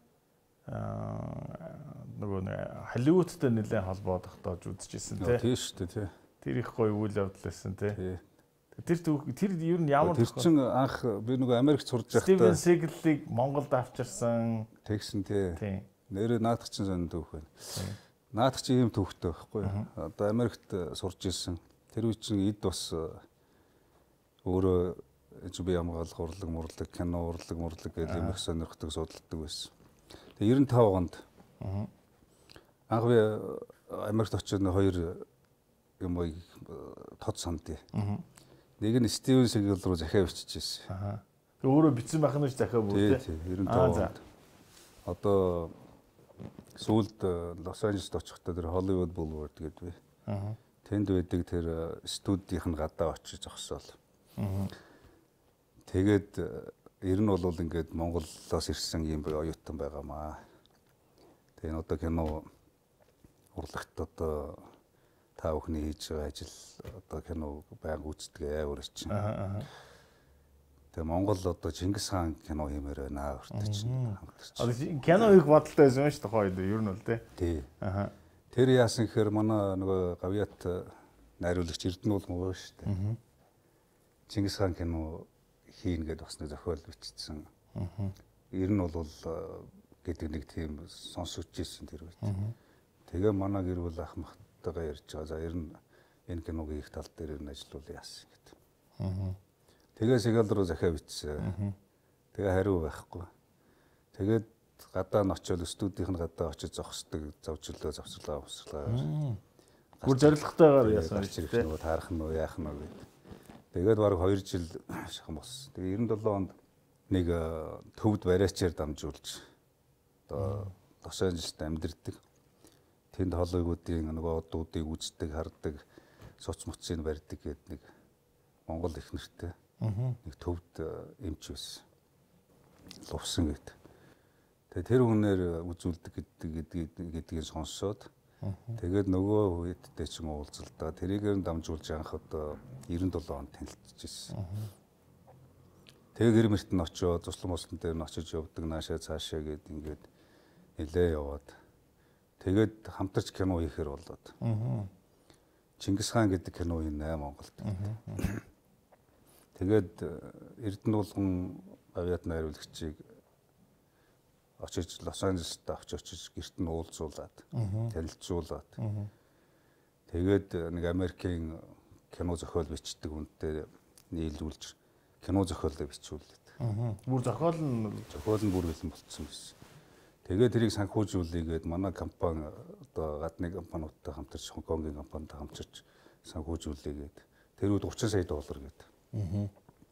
нөгөө Холливуудтай нэлээд холбоо тогтоож үзчихсэн тий. Тийм шүү дээ тий. Тэр их гоё үйл явдал байсан тий. Тэр ер нь ямар тэр чин анх би нөгөө Америкт сурж Стивен байхдаа Сиглийг Монголд авчирсан тэгсэн тий. Нэрээ наадах чин сонд түүх байна. Наадах чи ийм түүхтэй байхгүй. Одоо Америкт сурж ирсэн. Тэр үе чин эд бас өөрөө би ямгаалах урлаг мурлаг кино урлаг гэдэг юм их сонирхдаг судалдаг байсан. Тэгээ 95 онд анх би Америкт очиж хоёр юм тод сандыг. Нэг нь Стивен Сигл руу захиа биччихсэн. Тэгээ өөрөө бичсэн байх нь ч захиа бүр тий. 95 онд. Одоо сүүлд Лос Анжелест очихдоо тэр Hollywood Boulevard гэдэг би. Тэнд байдаг тэр студийнх нь гадаа очиж зогсоол. Тэгээд ер нь бол ингээд Монголоос ирсэн юм оюутан байгаамаа. Тэгээ одоо кино урлагт одоо та бүхний хийж байгаа ажил одоо кино байнга үздэг амар чинь. Тэгээ Монгол одоо Чингис хаан кино хиймээр байна өөртөө чинь. Одоо кино хийх бодолтой байсан шүү дээ хойд ер нь бол тий. Тэр яасан гэхээр манай нөгөө гавьяат найруулагч Эрдэнэ уулган байгаа шүү дээ. Чингис хаан кино хийн гэдээ бас нэг зохиол бичсэн. Ер нь бол гэдэг нэг тийм сонсогч ирсэн тэр үед. Тэгээ манай гэр бүл ах махтайгаа ярьж байгаа. За ер нь энэ киног хийх тал дээр ер нь ажиллавал яасан гэдэг. Тэгээ Сигал руу захиа бичсэн. Тэгээ хариу байхгүй. Тэгээд гадаа нь очиод студийнх нь гадаа очиж зогсдог завцлаа. Бүр зоригтойгоор яасан тийм үү таарах нь уу яах нь уу гэдэг. Тэгээд бараг 2 жил шахам болсон. Тэгээ 97 онд нэг төвд бариачаар дамжуулж одоо Лос Анжелест амьдардаг. Тэнд Холливуудын нөгөө одуудыг үздэг, хардаг, суц муцыг барьдаг гэдэг нэг Монгол их нэртэй нэг төвд эмч байсан. Лувсан гэдэг. Тэгээ тэр хүнээр үзүүлдэг гэдгийг сонсоод тэгээд нөгөө үедтэй чинь уулзалтаа тэрийгээр дамжуулж анх одоо 97 онд танилцчихсэн. Тэгээ гэрмэрт нь очиод туслан мослон дээр нь очиж явдаг наашаа цаашаа гээд ингээд нэлээ яваад тэгээд хамтарч кино хийхээр болоод. Чингис хаан гэдэг кино хийнэ Монголд. Тэгээд Эрдэнэ булган авиад найруулагчийг очиж Лос Анжелест очиж гэрт нь уулзуулаад танилцуулаад тэгээд нэг Америкийн кино зохиол бичдэг үнтэй нийлүүлж кино зохиолоо бичүүлээд. Бүр зохиол нь бүр бэлэн болцсон байсан. Тэгээд тэрийг санхүүжүүлээгээд манай компани одоо гадны компаниудтай хамтарч Хонконгийн компанитай хамтарч санхүүжүүлээгээд тэр үед 30 сая доллар гэдэг.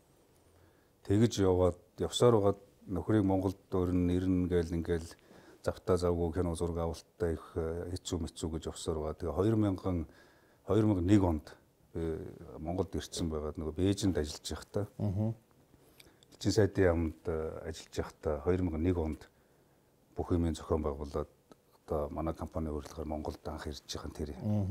Тэгж яваад явсаар байгаад нөхрийг Монголд ирнэ гээл ингээл завтаа завгүй кино зураг авалттай их хэцүү мэцүү гэж явсаар байгаа. Тэгээ 2001 онд Монголд ирсэн байгаад нөгөө Бээжинд ажиллаж байхдаа Элчин сайдын яамд ажиллаж байхдаа 2001 онд бүх юмын зохион байгуулад одоо манай компани урилгаар Монголд анх ирж байгаа тэр.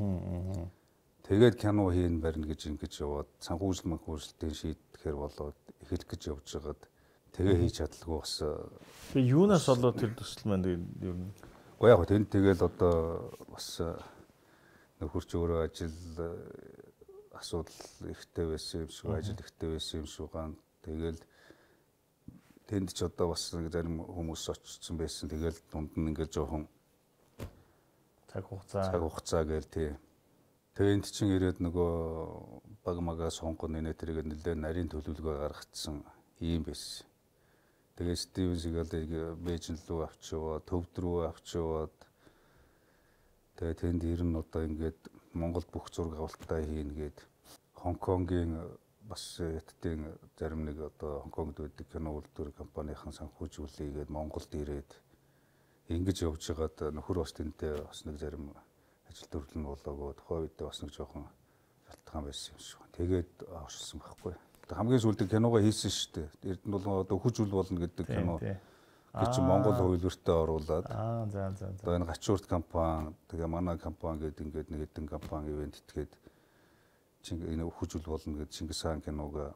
Тэгээд кино хийн барина гэж ингэж яваад санхүүжилтийн шийдэхээр болоод эхлэх гэж явж байгаад тэгээ хийж чадлагүй бас. Тэгээ юунаас болоод тэр төсөл маань ер нь. Уу яг тэнд тэгэл одоо бас нөхөрч өөрөө ажил асуудал ихтэй байсан юм шиг, ажил ихтэй байсан юм шиг ган тэгэл тэнд ч одоо бас зарим хүмүүс очсон байсан. Тэгэл дунд нь ингээд жоохон цаг хугацаа гээл тий. Тэгээ энд чинь ирээд нөгөө баг магаа сонгоно нэ тэрийг нэлээд нарийн төлөвлөгөө гаргацсан юм байсан. Тэгээ Стивен Сигалыг Бээжин рүү авчиваа, төвд рүү авчиваад тэгээ тэнд ирэн одоо ингээд Монголд бүх зураг авалтаа хийн гээд Хонконгийн бас хятадын зарим нэг одоо Хонконгд байдаг кино үйлдвэр компанийн санхүүжүүлээгээд Монголд ирээд ингэж явж байгаад нөхөр бас тэнтэй бас нэг зарим ажил төрөл нь болоогоо тухайн үед бас нэг жоохон шалтгаан байсан юм шиг. Тэгээд оршилсан байхгүй. Хамгийн сүүлд киногоо хийсэн шүү дээ. Эрдэнэ булган одоо хүчүүл болно гэдэг кино. Тэр чинь Монгол хувилбартай оруулаад. За. Одоо энэ Гачуурт компани, тэгээ манай компани гэдэг ингээд нэг хэдэн компани ивент итгээд энэ хүчүүл болно гэдэг Чингис хаан киног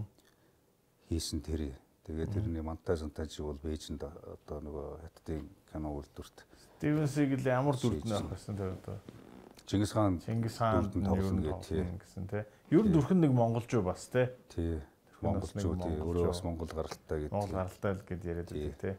хийсэн тэр. Тэгээд тэрний монтаж бол Бээжинд одоо нөгөө хятадын кино үйлдвэрт. Стивен Сигал ямар дүрдэн авах гэсэн тэр одоо Чингис хаан дүрдэн тоглоно гэсэн тий. Ер нь дүрхэн нэг монголчуу бас тий. Тий. Монголчуу тий. Өөрөө бас монгол гаралтай гэдэг. Монгол гаралтай л гэж яриад байдаг тий.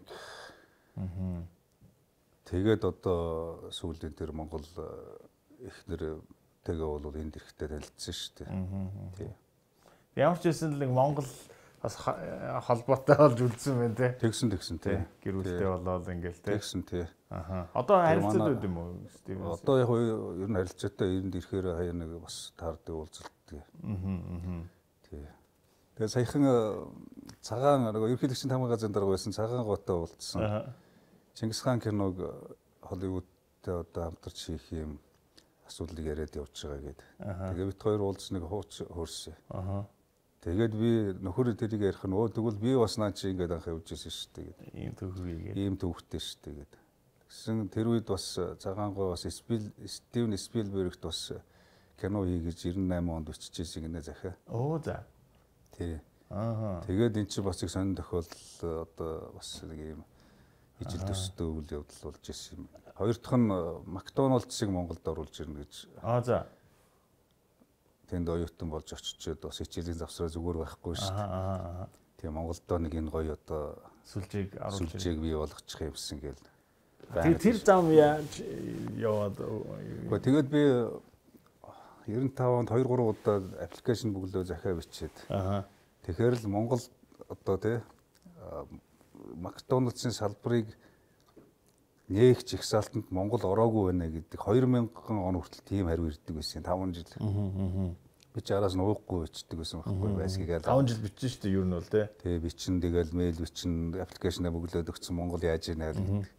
Тэгээд одоо сүүлийн тэр монгол эхнэр тэгээ бол энд ирэхтэй танилцсан шүү дээ. Тий. Ямар ч байсан л нэг монгол бас холбоотой болж үлдсэн байна тий. Тэгсэн тий. Гэр бүлтэй болоод ингээл тий. Тэгсэн тий. Одоо харилцаад байд юм уу Стивен? Одоо яг ер нь харилцаатай энд ирэхээр хаяа нэг бас таардаг уулзалт. Тий. Тэгээ саяхан цагаан ерөнхийлөгчийн тамга газрын дарга байсан цагаан гоотой уулзсан. Чингис хаан киног Холливуудтай одоо хамтарч хийх юм асуудлыг яриад явж байгаа гэдэг. Тэгээ бид хоёр уулзсныг хууч хөрсөн. Тэгээд би нөхөр тэрийг ярих нь тэгвэл би бас наа чи ингээд анх явж ирсэн шүү дээ. Ийм төвхтэй шүү дээ гэдэг. Тэгсэн тэр үед бас цагаангой бас Стивен Спилбергт бас кино хийгэж 98 онд биччихсэн гинэ захиа. Оо за. Тий. Тэгээд эн чинь бас их сонир тохиолдол одоо бас нэг юм ижил төстэй үйл явдал болж ирсэн юм. Хоёр дахь нь Макдоналдсыг Монголд оруулж ирнэ гэж. За. Тэнд оюутан болж очичоод бас хичээлийн завсраа зүгээр байхгүй шүү дээ. Тэгээ Монголдоо нэг энэ гоё одоо сүлжээг бий болгочих юмсан гээл. Тэр зам яаж яваад тэгээд би 95 онд 2 3 удаа аппликейшн бүглөө захиа бичээд. Тэгэхээр л Монгол одоо тий Макдоналдсын салбарыг нээгч их салтанд Монгол ороогүй байна гэдэг 2000 он хүртэл тийм хариу ирдэг байсан 5 жил. Би ч араас нь уухгүй бичдэг байсан байхгүй байсгийгээл 5 жил бичсэн шүү дээ ер нь бол тий. Тэгээ бичин тэгэл мэйл бичин аппликейшнаа бүглөөд өгсөн Монгол яаж ийна гэдэг.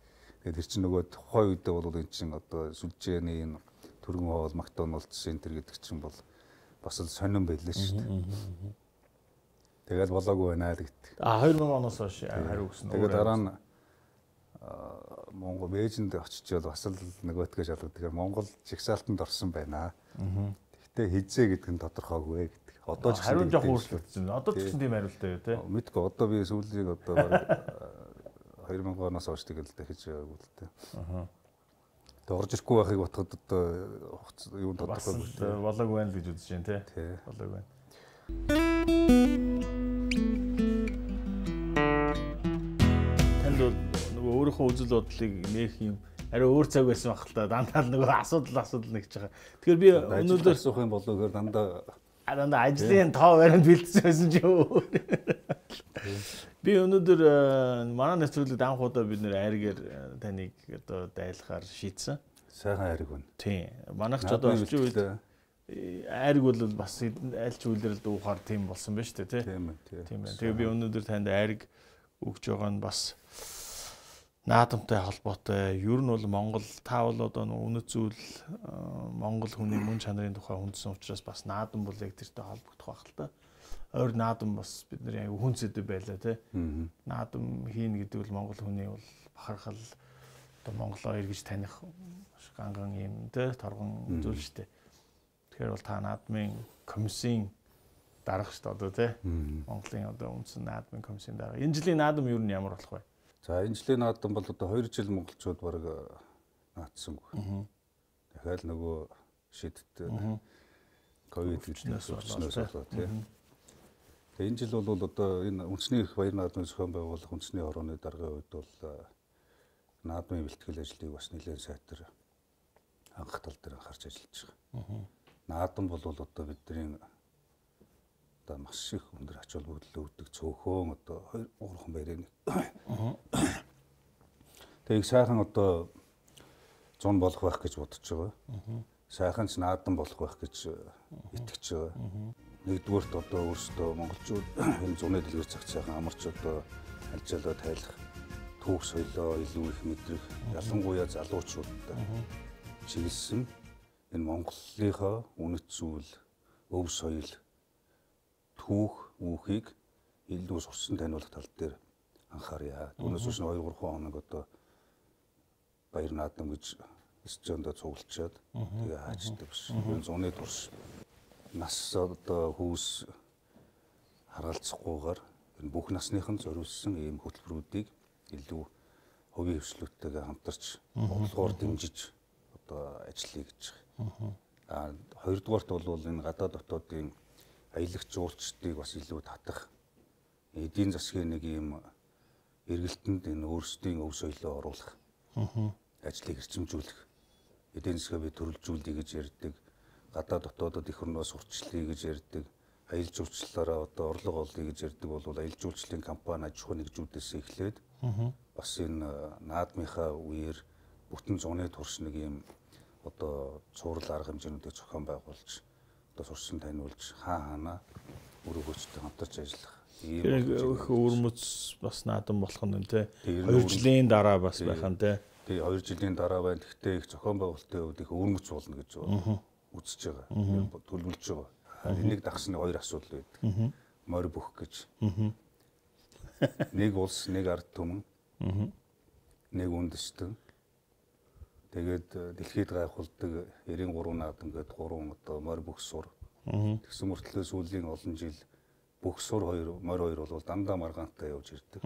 Тэгээд тэр чинь нөгөө тухайн үедээ бол энэ чинь одоо сүлжээний энэ төргөн хоол Макдоналдс центр гэдэг чинь бол бас л сонирн байлаа шүү дээ. Тэгээд болоогүй байна л гэдэг. 2000 оноос хойш хариу өгсөн. Тэгээд дараа нь Монгол Бээжинд очичоод бас л нөгөөтгөө шалгад. Тэгэхээр Монгол жигсаалтанд орсон байна. Гэхдээ хизээ гэдэг нь тодорхойгүй гэдэг. Одоо ч хариу жоох өөрчлөгдсөн. Одоо ч гэсэн тийм хариултаа юу те. Мэдгүй одоо би сүүлийг одоо 2000 оноос хойш тэгэл дахиж яваагүй л те. Тэгээд орж ирэхгүй байхыг бодоход одоо юу тодорхойгүй болоог байна л гэж үзэж байна те. Болоог байна. Танд нөгөө өөрийнхөө үзэл бодлыг нээх юм арай өөр цаг байсан байх л та. Дандаа л нөгөө асуудал нэгж байгаа. Тэгэхээр би өнөөдөр асуух юм болоо гэхээр дандаа ажлын тоо баримт бэлдсэн байсан ч юу. Би өнөөдөр манай нэвтрүүлэгт анх удаа бид нэр айргээр таныг одоо дайлахаар шийдсэн. Сайхан айрэг байна. Тийм. Манайх ч одоо орчин үед айрэг бол бас аль ч үйлрэлд уухаар тийм болсон байна шүү дээ, тийм байна. Тэгээ би өнөөдөр танд айрэг өгч байгаа нь бас наадамтай холбоотой. Ер нь бол Монгол та бол одоо үнэт зүйл Монгол хүний мөн чанарын тухай хүндсэн учраас бас наадам бол яг тэртэй холбогдох байх л та. Ойр наадам бас бидний аяг хүн зэдэ байлаа тий. Наадам хийн гэдэг бол Монгол хүний бол бахархал одоо Монголоо эргэж таних ганган юм тий торгон зүйл шүү дээ. Тэгэхээр бол та наадмын комиссийн дарга шүү дээ одоо тий. Монголын одоо үндсэн наадмын комиссийн дарга. Энэ жилийн наадам ер нь ямар болох вэ? За энэ жилийн наадам бол одоо 2 жил монголчууд бараг наадсангүй. Дахиад нөгөө шийдтээ ковид гэснээс болоод тийм. Тэгээ энэ жил бол одоо энэ үндэсний их баяр наадмын зохион байгуулах үндэсний хорооны даргын үед бол наадмын бэлтгэл ажлыг бас нэлээд сайтар анх тал дээр анхаарч ажиллаж байгаа. Наадам бол одоо бидний одоо маш их өндөр ач холбогдол өгдөг цөөхөн одоо 2-3 баярын. Тэгээ сайхан одоо зун болох байх гэж бодож байгаа. Сайхан ч наадам болох байх гэж итгэж байгаа. Нэгдүгээрт одоо өөрсдөө монголчууд энэ зуны дэлгэр цаг сайхан амарч одоо альжаалаа тайлах түүх соёлоо илүү их мэдрэх ялангуяа залуучуудад чиглэсэн энэ Монголынхаа үнэт зүйл, өв соёл, түүх, үүхийг илүү сурсан таниулах тал дээр анхаарья. Түүнээс хойш 2-3 хоног одоо баяр наадам гэж студионд цуглуулчаад тэгээ хаачдаг биш. Энэ зуны турш нас одоо хүүс харгалзахгүйгээр энэ бүх насныхан зориулсан ийм хөтөлбөрүүдийг илүү хувийн хвшлүүдтэйгээ хамтарч бодлогоор дэмжиж одоо ажиллая гэж байгаа. Хоёрдугаарт бол энэ гадаад дотоодын аялагч жуулчдыг бас илүү татах эдийн засгийн нэг ийм эргэлтэнд энэ өөрсдийн өв соёлоо оруулах ажлыг эрчимжүүлэх эдийн засгаа би төрөлжүүлэе гэж ярьдаг, гадаад дотоодод их орноос сурчлаа гэж ярьдаг, аялал жуулчлалаараа одоо орлого олъё гэж ярьдаг бол аялал жуулчлалын компани аж ахуй нэгжүүдээс эхлээд бас энэ наадмынхаа үеэр бүтэн зуны турш нэг ийм одоо цуврал арга хэмжээнүүдийг зохион байгуулж одоо сурсан таниулж хаана өрөө хүчтэй хамтарч ажиллах ийм их өвөрмөц бас наадам болох нь тий 2 жилийн дараа бас байх нь тий 2 жилийн дараа байна. Гэхдээ их зохион байгуулалтын хувьд их өвөрмөц болно гэж үзэж байгаа. Төлөвлөж байгаа. Энийг дагсны 2 асуудал байдаг. Морь бүх гэж. Нэг улс, нэг ард түмэн. Нэг үндэстэн. Тэгээд дэлхийд гайхуулдаг 93 наадам гэдэг 3 одоо морь бүх сур. Тэгсэн мөртлөө сүүлийн олон жил бүх сур 2 морь 2 бол дандаа маргаантай явж ирдэг.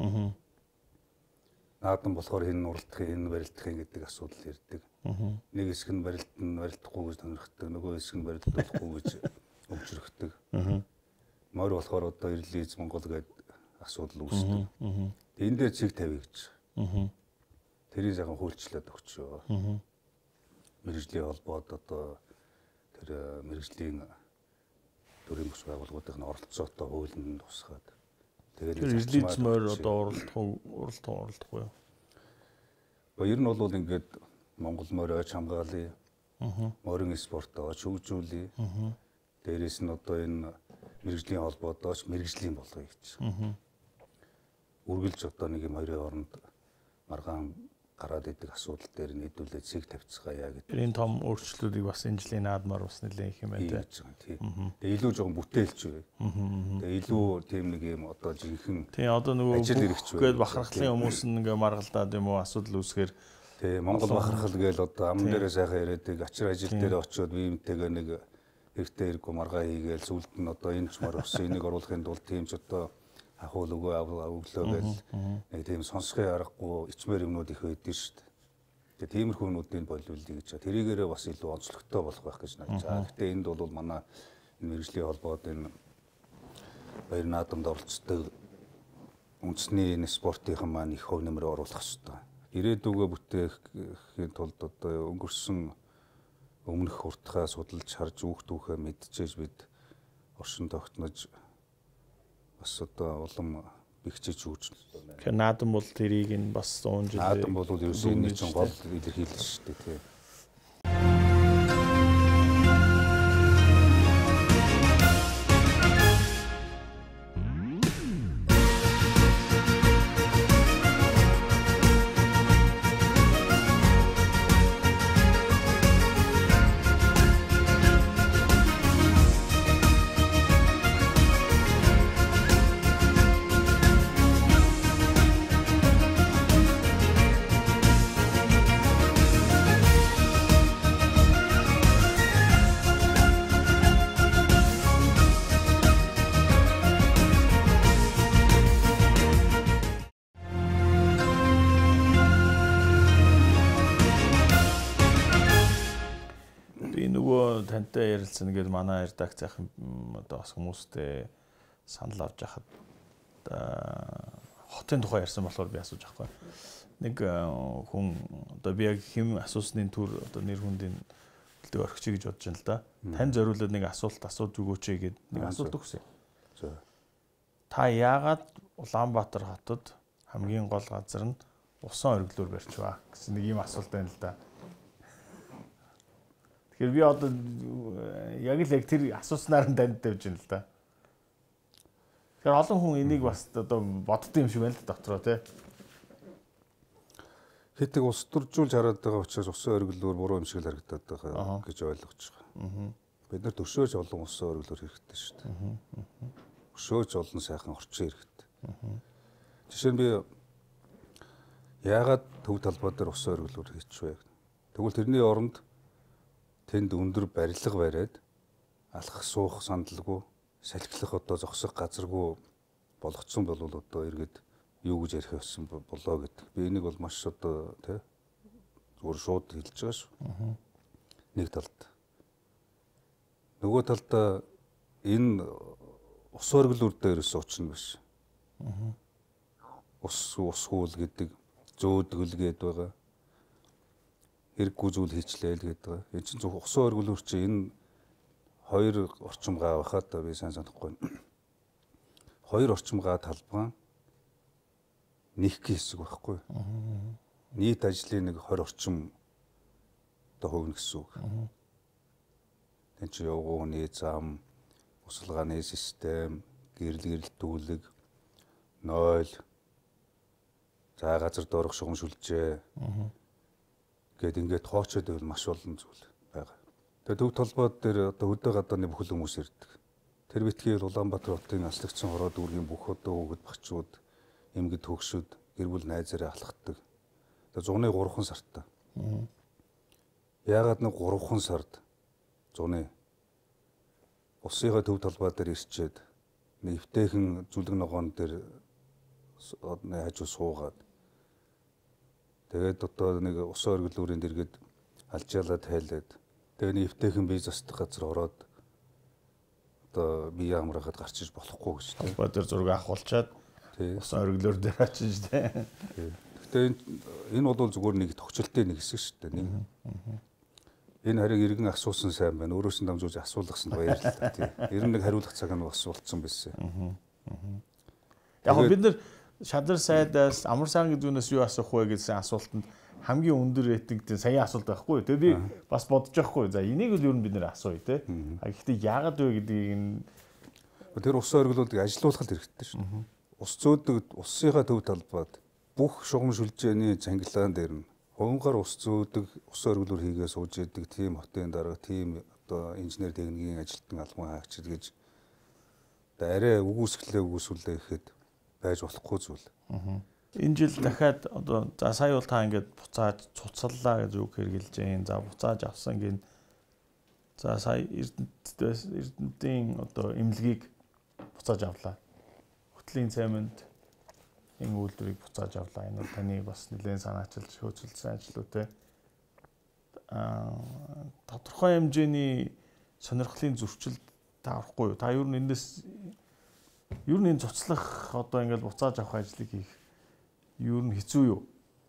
Наадам болохоор хэн уралдах, хэн барилдах гэдэг асуудал ирдэг. Нэг хэсэг нь барилдахгүй гэж тонирхдаг, нөгөө хэсэг нь барилдахгүй гэж өвчрөхдөг. Морь болохоор одоо Ирлиз Монгол гэдэг асуудал үүсдэг. Энэ дээр цэг тавья гэж. Тэрийг сайхан хуульчлаад өгч байгаа. Мэргэжлийн холбоод одоо тэр мэргэжлийн төрийн бүс байгууллагуудын оролцоотой хуулинд тусгаад тэгээд Ирлиз морь одоо оролдохгүй юу? Ер нь бол ингээд Монгол морь ойч хамгаалъя. Морин спортоо хөгжүүлье. Дээрээс нь одоо энэ мэргэжлийн холбоодооч мэргэжлийн болгоё гэж. Үргэлж одоо нэг юм хоёрын хооронд маргаан гараад идэг асуудал дээр нийлүүлээд цэг тавьцгаая гэдэг. Энэ том өөрчлөлтүүдийг бас энэ жилийн наадмаар бас нэлээд их юм байна тийм. Тэгээ илүү жоохон бүтээлч бай. Тэгээ илүү тийм нэг юм одоо жинхэнэ. Тийм одоо нөгөө гээд бахархлын хүмүүс ингээ маргалдаад юм уу асуудал үүсгээр. Тийм Монгол бахархал гээл одоо ам дээрээ сайхан яриадаг ачир ажил дээр очиод биемтэйгээ нэг эртээ хэрэггүй маргаа хийгээл сүлд нь одоо энэ ч мар өссөн энийг оруулахын тулд тийм ч одоо ахуул өгөө өглөө гэл нэг тийм сонсхын аргагүй ичмэр юмнууд их байдаг шүү дээ. Тэгээ тиймэрхүү юмнуудыг болиулъя гэж. Тэрийгээрээ бас илүү онцлогтой болох байх гэж найдаж байгаа. Гэхдээ энд бол манай энэ мэргэжлийн холбоод энэ баяр наадамд оролцдог үндэсний энэ спортынхан маань их хөв нэмрээ оруулах хэрэгтэй. Ирээдүгөө бүтээхийн тулд одоо өнгөрсөн өмнөх уртхаа судалж харж үүхтүүхээ мэдчихэж бид оршин тогтнож бас одоо улам бэхжиж үүрчнэ. Тэгэхээр наадам бол тэрийг нь бас 100 жил наадам бол ерөөсөө энэ чинь гол илэрхийлэл шүү дээ тийм. Тантай ярилцсан гэдэг манай редакцийн одоо бас хүмүүстэй санал авч яхад хотын тухай ярьсан болохоор би асууж байхгүй. Нэг хүн одоо би яг хэм асуусны төр одоо нэр хүндийн төлөв орхичих гэж бодож байна л да. Тань зориулаад нэг асуулт асууж өгөөч гэгээд нэг асуулт өгсөн. Та яагаад Улаанбаатар хотод хамгийн гол газар нь усан оргилуур барьчваа гэсэн нэг ийм асуулт байна л да. Тэгэхээр би одоо яг л яг тэр асууснаар нь танд тавьж байна л да. Тэгэхээр олон хүн энийг бас одоо боддсон юм шиг байна л дотроо тий. Хэтэг ус төржүүлж хараад байгаа учраас усан оргилуур буруу юм шиг л харагдаад байгаа гэж ойлгож байгаа. Бид нар төшөөж олон усан оргилуур хэрэгтэй шүү дээ. Өшөөж олон сайхан орчин хэрэгтэй. Жишээ нь би яагаад төв талбай дээр усан оргилуур хийчихвэ? Тэгвэл тэрний оронд тэнд өндөр барилга бариад алхах суух сандалгүй салхилах одоо зогсох газаргүй болгоцсон бол одоо эргээд юу гэж ярих байсан болоо гэдэг. Би энийг бол маш одоо тий зүгээр шууд хэлж байгаа шүү. Нэг талд. Нөгөө талдаа энэ ус оргилуур дээрээс очно биш. Усгуул гэдэг зөөдгөл гээд байгаа. Хэрэггүй зүйл хийчлээ л гэдэг. Энэ чинь зөв усан оргилуур чи энэ хоёр орчим гаа байхад би сайн санахгүй. Хоёр орчим гаа талбай нэг хэсэг байхгүй. Нийт ажлын нэг 20 орчим одоо хөвнө гэсэн үг. Тэн чи явгууны зам, усалгааны систем, гэрэлтүүлэг, нойл, за газар доорох шугамшүлжээ гээд ингээд тоочод байвал маш олон зүйл байгаа. Тэгээ төв толгойд дээр одоо хөдөө гадааны бүхэл хүмүүс ирдэг. Тэр битгий Улаанбаатар хотын аслагдсан хороо дүүргийн бүх одоо хүүхэд багчууд, эмгэг төгшүүд гэр бүл найзаараа алхахдаг. Тэгээ зуны 3 сартаа. Яагаад нэг 3 сард зуны усыгаа төв толгой дээр ирчээд нэг эвтэйхэн зүлэг ногоон дээр хажуу суугаад тэгээд одоо нэг ус оргилуурын дэргэд алжаалаа тайлаад тэгээд нэг эвтэйхэн бие застах газар ороод одоо бие амраахад гарч иж болохгүй гэж тийм. Баатар зураг авахулчаад ус оргилуур дээр очиж тийм. Гэхдээ энэ бол зүгээр нэг тогтчлтын нэг хэсэг шүү дээ. Энэ харийг иргэн асуусан сайн байна. Өөрөөс нь дамжуулж асуулгасан баярлалаа тийм. Ер нь нэг хариулах цаг нь бас болцсон байсан. Яг бид нар Шадар сайдаас амар сайн гэдгүүнээс юу асуух вэ гэсэн асуултанд хамгийн өндөр рейтингтэй сая асуулт байхгүй. Тэгээ би бас бодож байхгүй. За энийг л ер нь бид нэр асууя те. Гэхдээ яагаад вэ гэдгийг нь тэр ус оргилуудыг ажилуулах хэрэгтэй шүү дээ. Ус зөөдөг усныхаа төв талбайд бүх шугам шүлжээний цангилаан дээр нь хувангаар ус зөөдөг, ус оргилуур хийгээ сууж яадаг тийм хотын дарга, тийм одоо инженер техникийн ажилтан албан хаагчид гэж арай үгүйсгэлээ гэхэд байж болохгүй зүйл. Энэ жил дахиад одоо за сая бол та ингээд буцааж цуцаллаа гэж үг хэрэгжилж байна. За буцааж авсан гин. За сая Эрдэнэтийн одоо эмнэлгийг буцааж авлаа. Хөтлийн цайманд энэ үйлдвэрийг буцааж авлаа. Энэ бол таны бас нэлээд санаачилж хөөцөлсөн ажлууд те. Тодорхой хэмжээний сонирхлын зөрчил та авахгүй юу? Та ер нь эндээс ер нь энэ цуцлах одоо ингээд буцааж авах ажлыг хийх ер нь хэцүү юу?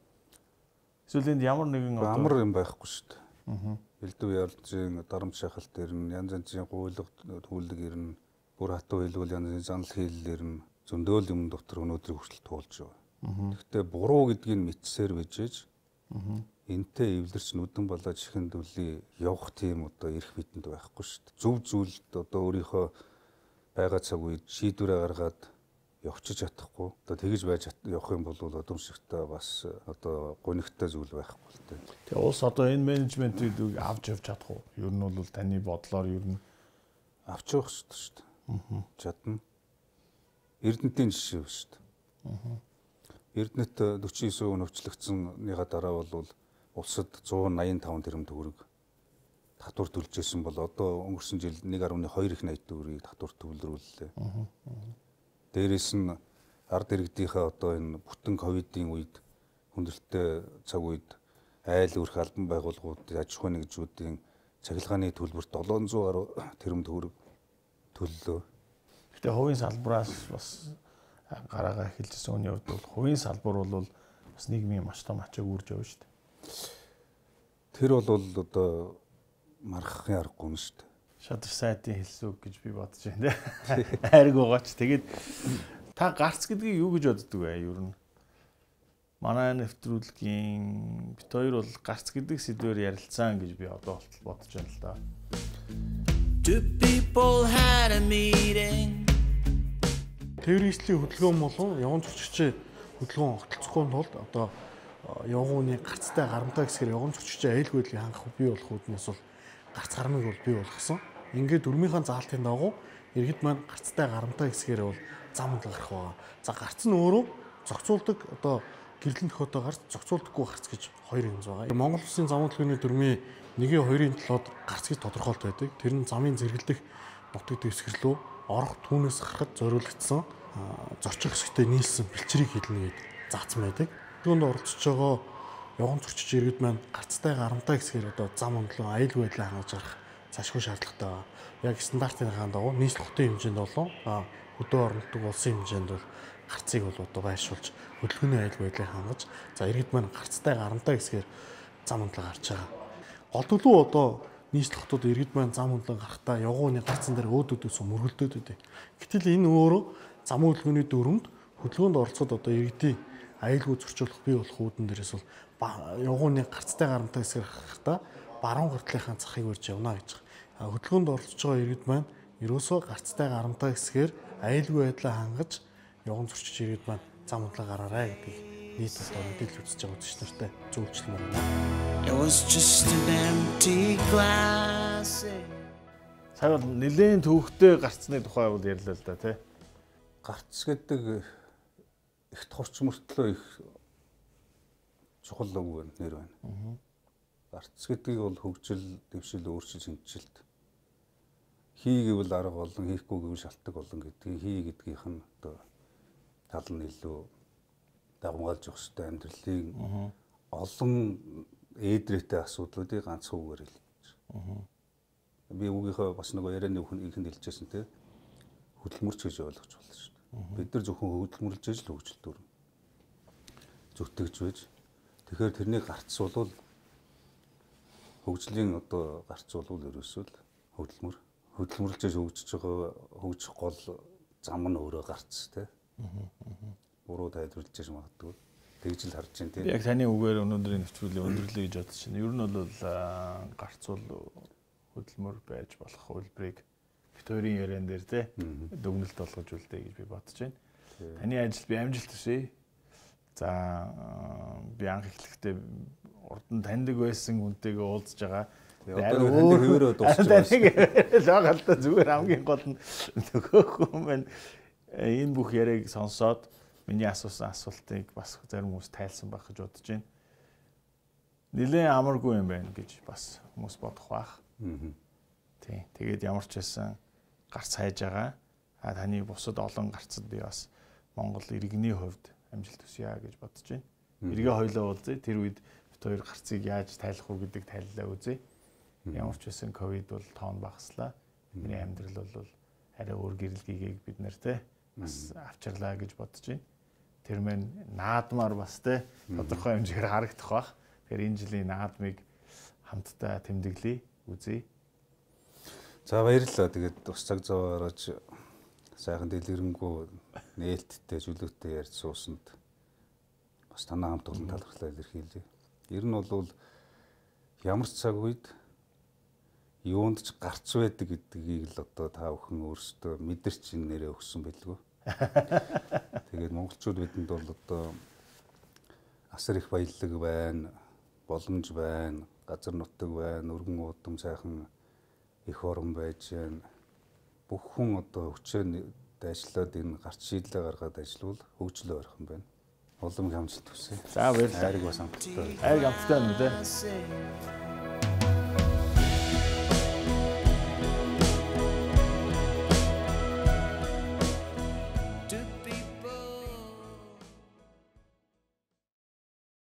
Эсвэл энд ямар нэгэн одоо амар юм байхгүй шүү дээ. Элдв ярилцын дарамт шахалт дээр нь янз янзын гуйлга түүлдэг ирнэ. Бүр хатуу хэлбэл янз янзын занал хийлэлэр нь зөндөөл юм дотор өнөөдрийг хүртэл туулж байгаа. Гэхдээ буруу гэдгийг мэдсээр бижээж энтэй эвлэрч нүдэн болоод чихэн дүлий явах тийм одоо эрх бидэнд байхгүй шүү дээ. Зөв зүйлд одоо өөрийнхөө байгаа цаг үед шийдвэрээ гаргаад явчих чадахгүй. Одоо тэгж байж явах юм бол удамшигтай бас одоо гонигтай зүйл байхгүй л дээ. Тэгээ улс одоо энэ менежментийг авч явж чадах уу? Ер нь бол таны бодлоор ер нь авч явах шүү дээ. Чадна. Эрдэнэтийн жишээ шүү дээ. Эрдэнэт 49% нөвчлөгдсөнийг дараа бол улсад 185 тэрбум төгрөг татвар төлжсэн бол одоо өнгөрсөн жил 1.2 их 80 төгрөгийг татвар төвлөрүүллээ. Дээрээс нь ард иргэдийнхээ одоо энэ бүтэн ковидын үед хүндрэлтэй цаг үед айл өрх албан байгууллагууд аж ахуйн нэгжүүдийн цахилгааны төлбөрт 700 гаруй тэрбум төгрөг төллөө. Гэтэ хувийн салбараас бас гараагаа эхэлжсэн үний хувьд бол хувийн салбар бол бас нийгмийн маш том ачааг үрж явна шүү дээ. Тэр бол одоо мархахын аргагүй юм шүү дээ. Шадар сайтын хэлсүү гэж би бодож байна те. Хайрг байгаач. Тэгээд та гарц гэдгийг юу гэж боддөг вэ? Ер нь манай нэвтрүүлгийн бит хоёр бол гарц гэдэг сэдвээр ярилцсан гэж би одоо бодож байна л да. Two people had a meeting. Террористийн хөдөлгөөн болон явган зөрчигчээ хөдөлгөөн огтлцохгүй тулд одоо явгууны гарцтай гарамтай гэсгээр явган зөрчигчээ аюулгүй байдлыг хангах бий болох үүднээс бол гарц гармыг бол бий болгосон. Ингээд дөрмийнхаа заалтын дагуу иргэд маань гарцтай гарамтай гэсгээр бол зам гарах байгаа. За гарц нь өөрөө зохицуулдаг одоо гэрлэн төхөдөө гарц зохицуулдаггүй гарц гэж хоёр юм байгаа. Монгол Улсын зам хөдөлгөөний дүрмийн 1-2-ийн талууд гарц гэж тодорхойлт байдаг. Тэр нь замын зэрэглэх нутаг дэвсгэр рүү орох түүнээс гарахад зориулагдсан зорчих хэсэгтээ нийлсэн бэлчрийг хэлнэ гэж заасан байдаг. Түүнд оролцож байгаа явган зөрчиж иргэд маань гарцтай гарамтай гэсгээр одоо зам өндлөн аюулгүй байдлаа хангаж гарах зашгүй шаардлагатай байна. Яг стандартын дагуу нийслэл хотын хэмжээнд болон хөдөө орнотдог улсын хэмжээнд бол гарцыг бол одоо байршуулж хөдөлгөөний аюулгүй байдлыг хангаж за иргэд маань гарцтай гарамтай гэсгээр зам өндлөн гарч байгаа. Голдглуу одоо нийслэл хотод иргэд маань зам өндлөн гарахтаа явгууны гарцан дээр өөдөөдөөс мөргөлдөөд өгдөө. Гэтэл энэ өөрөө зам хөдөлгөөний дүрмд хөдөлгөөнд оролцоод одоо иргэдийн аюулгүй зөрчүүлэх бий болох үүдэн дээрээс бол явгууны гарцтай гарамтай хэсгээр гарахтаа баруун гартлынхаа захыг урьж явна гэж. Хөдөлгөөнд оролцож байгаа иргэд маань ерөөсөө гарцтай гарамтай хэсгээр аюулгүй байдлаа хангаж явган зөрчиж иргэд маань зам өндлөн гараарай гэдгийг нийт одоо мэдээлэл үзэж байгаа үзэгч нартай зөвлөмөр байна. It was just an empty glass. Сая бол нэлээд төвхтэй гарцны тухай бол ярьлаа л да тий. Гарц гэдэг их турч мөртлөө их чухал үг нэр байна. Гарц гэдгийг бол хөгжил, дэвшил, өөрчлөлт, шинжилт. Хий гэвэл арга болон хийхгүй гэвэл шалтгаан болон гэдгийг хий гэдгийнх нь одоо тал нь илүү дагуулж явах хэрэгтэй амьдралын олон ээдрээтэй асуудлуудыг ганцхан үгээр хэлж. Би үгийнхээ бас нэг ярианы ихэнд хэлжсэн те хөдөлмөрч гэж ойлгож байна шүү дээ. Бид нар зөвхөн хөдөлмөрлж ижил хөгжил дүрм зүтгэж байж. Тэгэхээр тэрний гарц бол хөгжлийн одоо гарц бол ерөөсөө л хөдөлмөр. Хөдөлмөрлж хөгжиж байгаа хөгжих гол зам нь өөрөө гарц те. Буруу тайлбарлаж магадгүй. Тэгж л харж байна тийм. Яг таны үгээр өнөөдрийн нэвтрүүлгийг өндөрлөе гэж бодож байна. Ер нь бол гарц бол хөдөлмөр байж болох хөлбрийг бит хоёрын яриан дээр те дүгнэлт болгож үлдээ гэж би бодож байна. Таны ажил би амжилт хүсье. За би анх эхлэхдээ урд нь таньдаг байсан хүнтэйгээ уулзж байгаа. Одоо таньдаг хөвөрөө дуусч байгаа. Л зүгээр хамгийн гол нь нөгөө хүн маань энэ бүх яриаг сонсоод миний асуусан асуултыг бас зарим хүмүүс тайлсан байх гэж бодож байна. Нилээн амаргүй юм байна гэж бас хүмүүс бодох байх. Тийм. Тэгээд ямар ч байсан гарц хайж байгаа. Таны бусад олон гарцад би бас Монгол иргэний хувьд амжилт хүсье гэж бодож байна. Эргээ хоёлоо уулзъя. Тэр үед бид хоёр гарцыг яаж тайлах уу гэдэг тайллаа үзье. Ямар ч байсан ковид бол тоон багаслаа. Миний амьдрал бол арай өөр гэрэл гэгийг бид нэртэй бас авчирлаа гэж бодож байна. Тэр мэн наадмаар бас те тодорхой хэмжээгээр харагдах бах. Тэгэхээр энэ жилийн наадмыг хамтдаа тэмдэглэе, үзье. За баярлалаа. Тэгээд ус цаг зав гаргаж сайхан дэлгэрэнгүй нээлттэй зүйлүүтэй ярьж суусанд бас танаа хамт олон талархлаа илэрхийлье. Ер нь бол ямар ч цаг үед юунд ч гарц байдаг гэдгийг л одоо та бүхэн өөрсдөө мэдэрч нэрээ өгсөн байлгүй. Тэгээд монголчууд бидэнд бол одоо асар их баялаг байна, боломж байна, газар нутаг байна, өргөн удам сайхан их орон байж байна. Бүх хүн одоо хүчээр дайшлаад энэ гарч шийдлээ гаргаад ажиллавал хөгжлөө орох юм байна. Улам амжилт хүсье. За баярлалаа. Хайрыг бас амттай. Хайрыг амттай байна үү те.